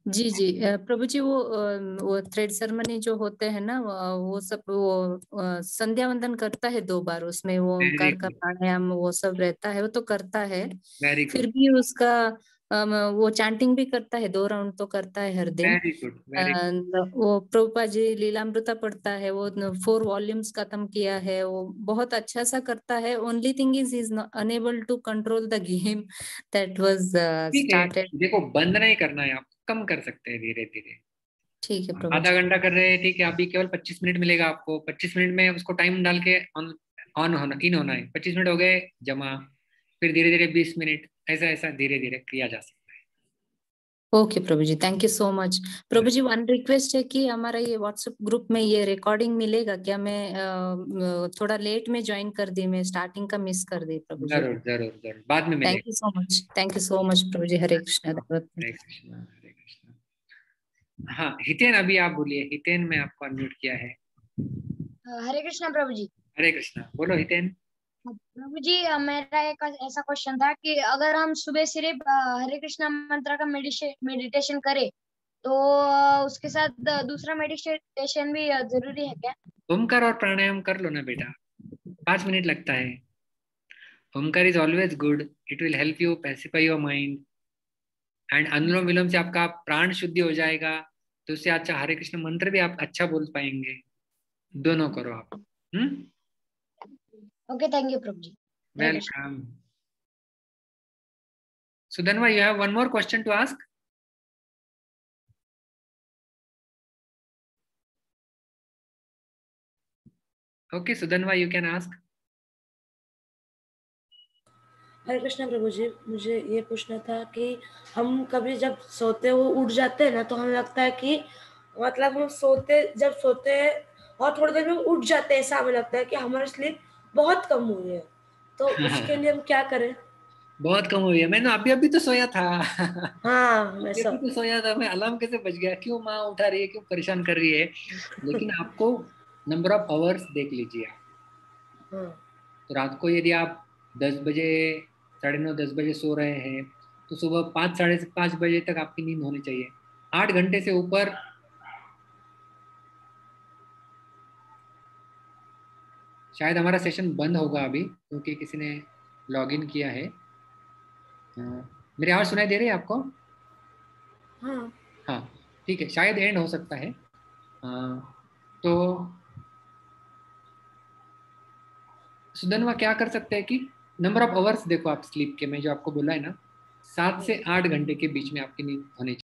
S8: जी जी प्रभु जी, वो थ्रेड सेरेमनी जो होते हैं ना, वो सब वो संध्या वंदन करता है 2 बार, उसमें वो
S1: वेरी
S8: ओंकार का
S1: गुड,
S8: प्राणायाम वो सब रहता है, वो तो करता है।
S1: वेरी
S8: फिर
S1: गुड,
S8: भी उसका वो चैंटिंग भी करता है, 2 राउंड तो करता है हर दिन।
S1: Very good, very good.
S8: वो प्रभुपा जी लीलामृता पढ़ता है, वो 4 वॉल्यूम्स खत्म किया है, वो बहुत अच्छा सा करता है। Only thing is unable to control the game that was
S1: ठीक है,
S8: स्टार्टेड।
S1: देखो बंद नहीं करना है, आप कम कर सकते हैं धीरे धीरे।
S8: ठीक है प्रभु
S1: आधा
S8: जी।
S1: घंटा कर रहे हैं, ठीक है, अभी केवल 25 मिनट मिलेगा आपको। 25 मिनट में उसको टाइम डाल के ऑन ऑन होना, इन होना है। 25 मिनट हो गए जमा, फिर धीरे धीरे 20 मिनट, ऐसा ऐसा धीरे धीरे किया जा सकता
S8: ओके प्रभु जी, थैंक यू सो मच। प्रभु जी, वन रिक्वेस्ट है कि हमारा ये व्हाट्सएप ग्रुप में ये रिकॉर्डिंग मिलेगा क्या? मैं थोड़ा लेट में ज्वाइन कर दी, मैं स्टार्टिंग का मिस कर दी प्रभु
S1: है।
S8: जी।
S1: जरूर जरूर जरूर, बाद में
S8: थैंक
S1: मिलेगा।
S8: You so much, thank you so much प्रभु जी। हरे कृष्णा दत्त।
S1: हरे कृष्णा, हरे कृष्णा। हाँ हितेन, अभी आप बोलिए। हितेन, मैं आपको अनम्यूट किया है।
S9: हरे कृष्णा प्रभु जी।
S1: हरे कृष्णा, बोलो हितेन।
S9: प्रभु जी मेरा एक ऐसा क्वेश्चन था कि अगर हम सुबह सिर्फ हरे कृष्णा मंत्र का मेडिटेशन करें तो उसके साथ दूसरा मेडिटेशन भी जरूरी है क्या?
S1: ओमकार और प्राणायाम कर लो ना बेटा, 5 मिनट लगता है। Omkar is always good, it will help you pacify your mind. And anulom vilom से आपका प्राण शुद्धि हो जाएगा, तो उससे अच्छा हरे कृष्ण मंत्र भी आप अच्छा बोल पाएंगे। दोनों करो आप।
S9: Okay, thank you Prabhu ji.
S1: Welcome. Sudhanva, you have one more question to ask? Okay, Sudhanva, you can ask.
S3: Hare Krishna प्रभु जी, मुझे ये पूछना था कि हम कभी जब सोते वो उठ जाते हैं ना, तो हमें लगता है कि मतलब हम जब सोते हैं और थोड़ी देर में उठ जाते हैं, ऐसा हमें लगता है कि हमारी स्लीप बहुत कम हुई है, तो उसके लिए हम क्या करें?
S1: बहुत कम हुई है। मैंने अभी अभी तो सोया था।
S3: हाँ, मैं
S1: अभी अभी तो सोया था मैं। अलार्म कैसे बज गया? क्यों माँ उठा रही है, क्यों परेशान कर रही है? लेकिन आपको नंबर ऑफ आवर्स देख लीजिए आप।
S3: हाँ,
S1: तो रात को यदि आप 10 बजे, 9:30 10 बजे सो रहे हैं, तो सुबह 5 साढ़े 5 बजे तक आपकी नींद होनी चाहिए। 8 घंटे से ऊपर शायद हमारा सेशन बंद होगा अभी, क्योंकि किसी ने लॉग इन किया है। मेरी आवाज सुनाई दे रही है आपको?
S3: हाँ।
S1: हाँ, ठीक है, शायद एंड हो सकता है। तो सुधनवा क्या कर सकते हैं कि नंबर ऑफ आवर्स देखो आप स्लीप के, मैं जो आपको बोला है ना, 7 से 8 घंटे के बीच में आपकी नींद होनी चाहिए।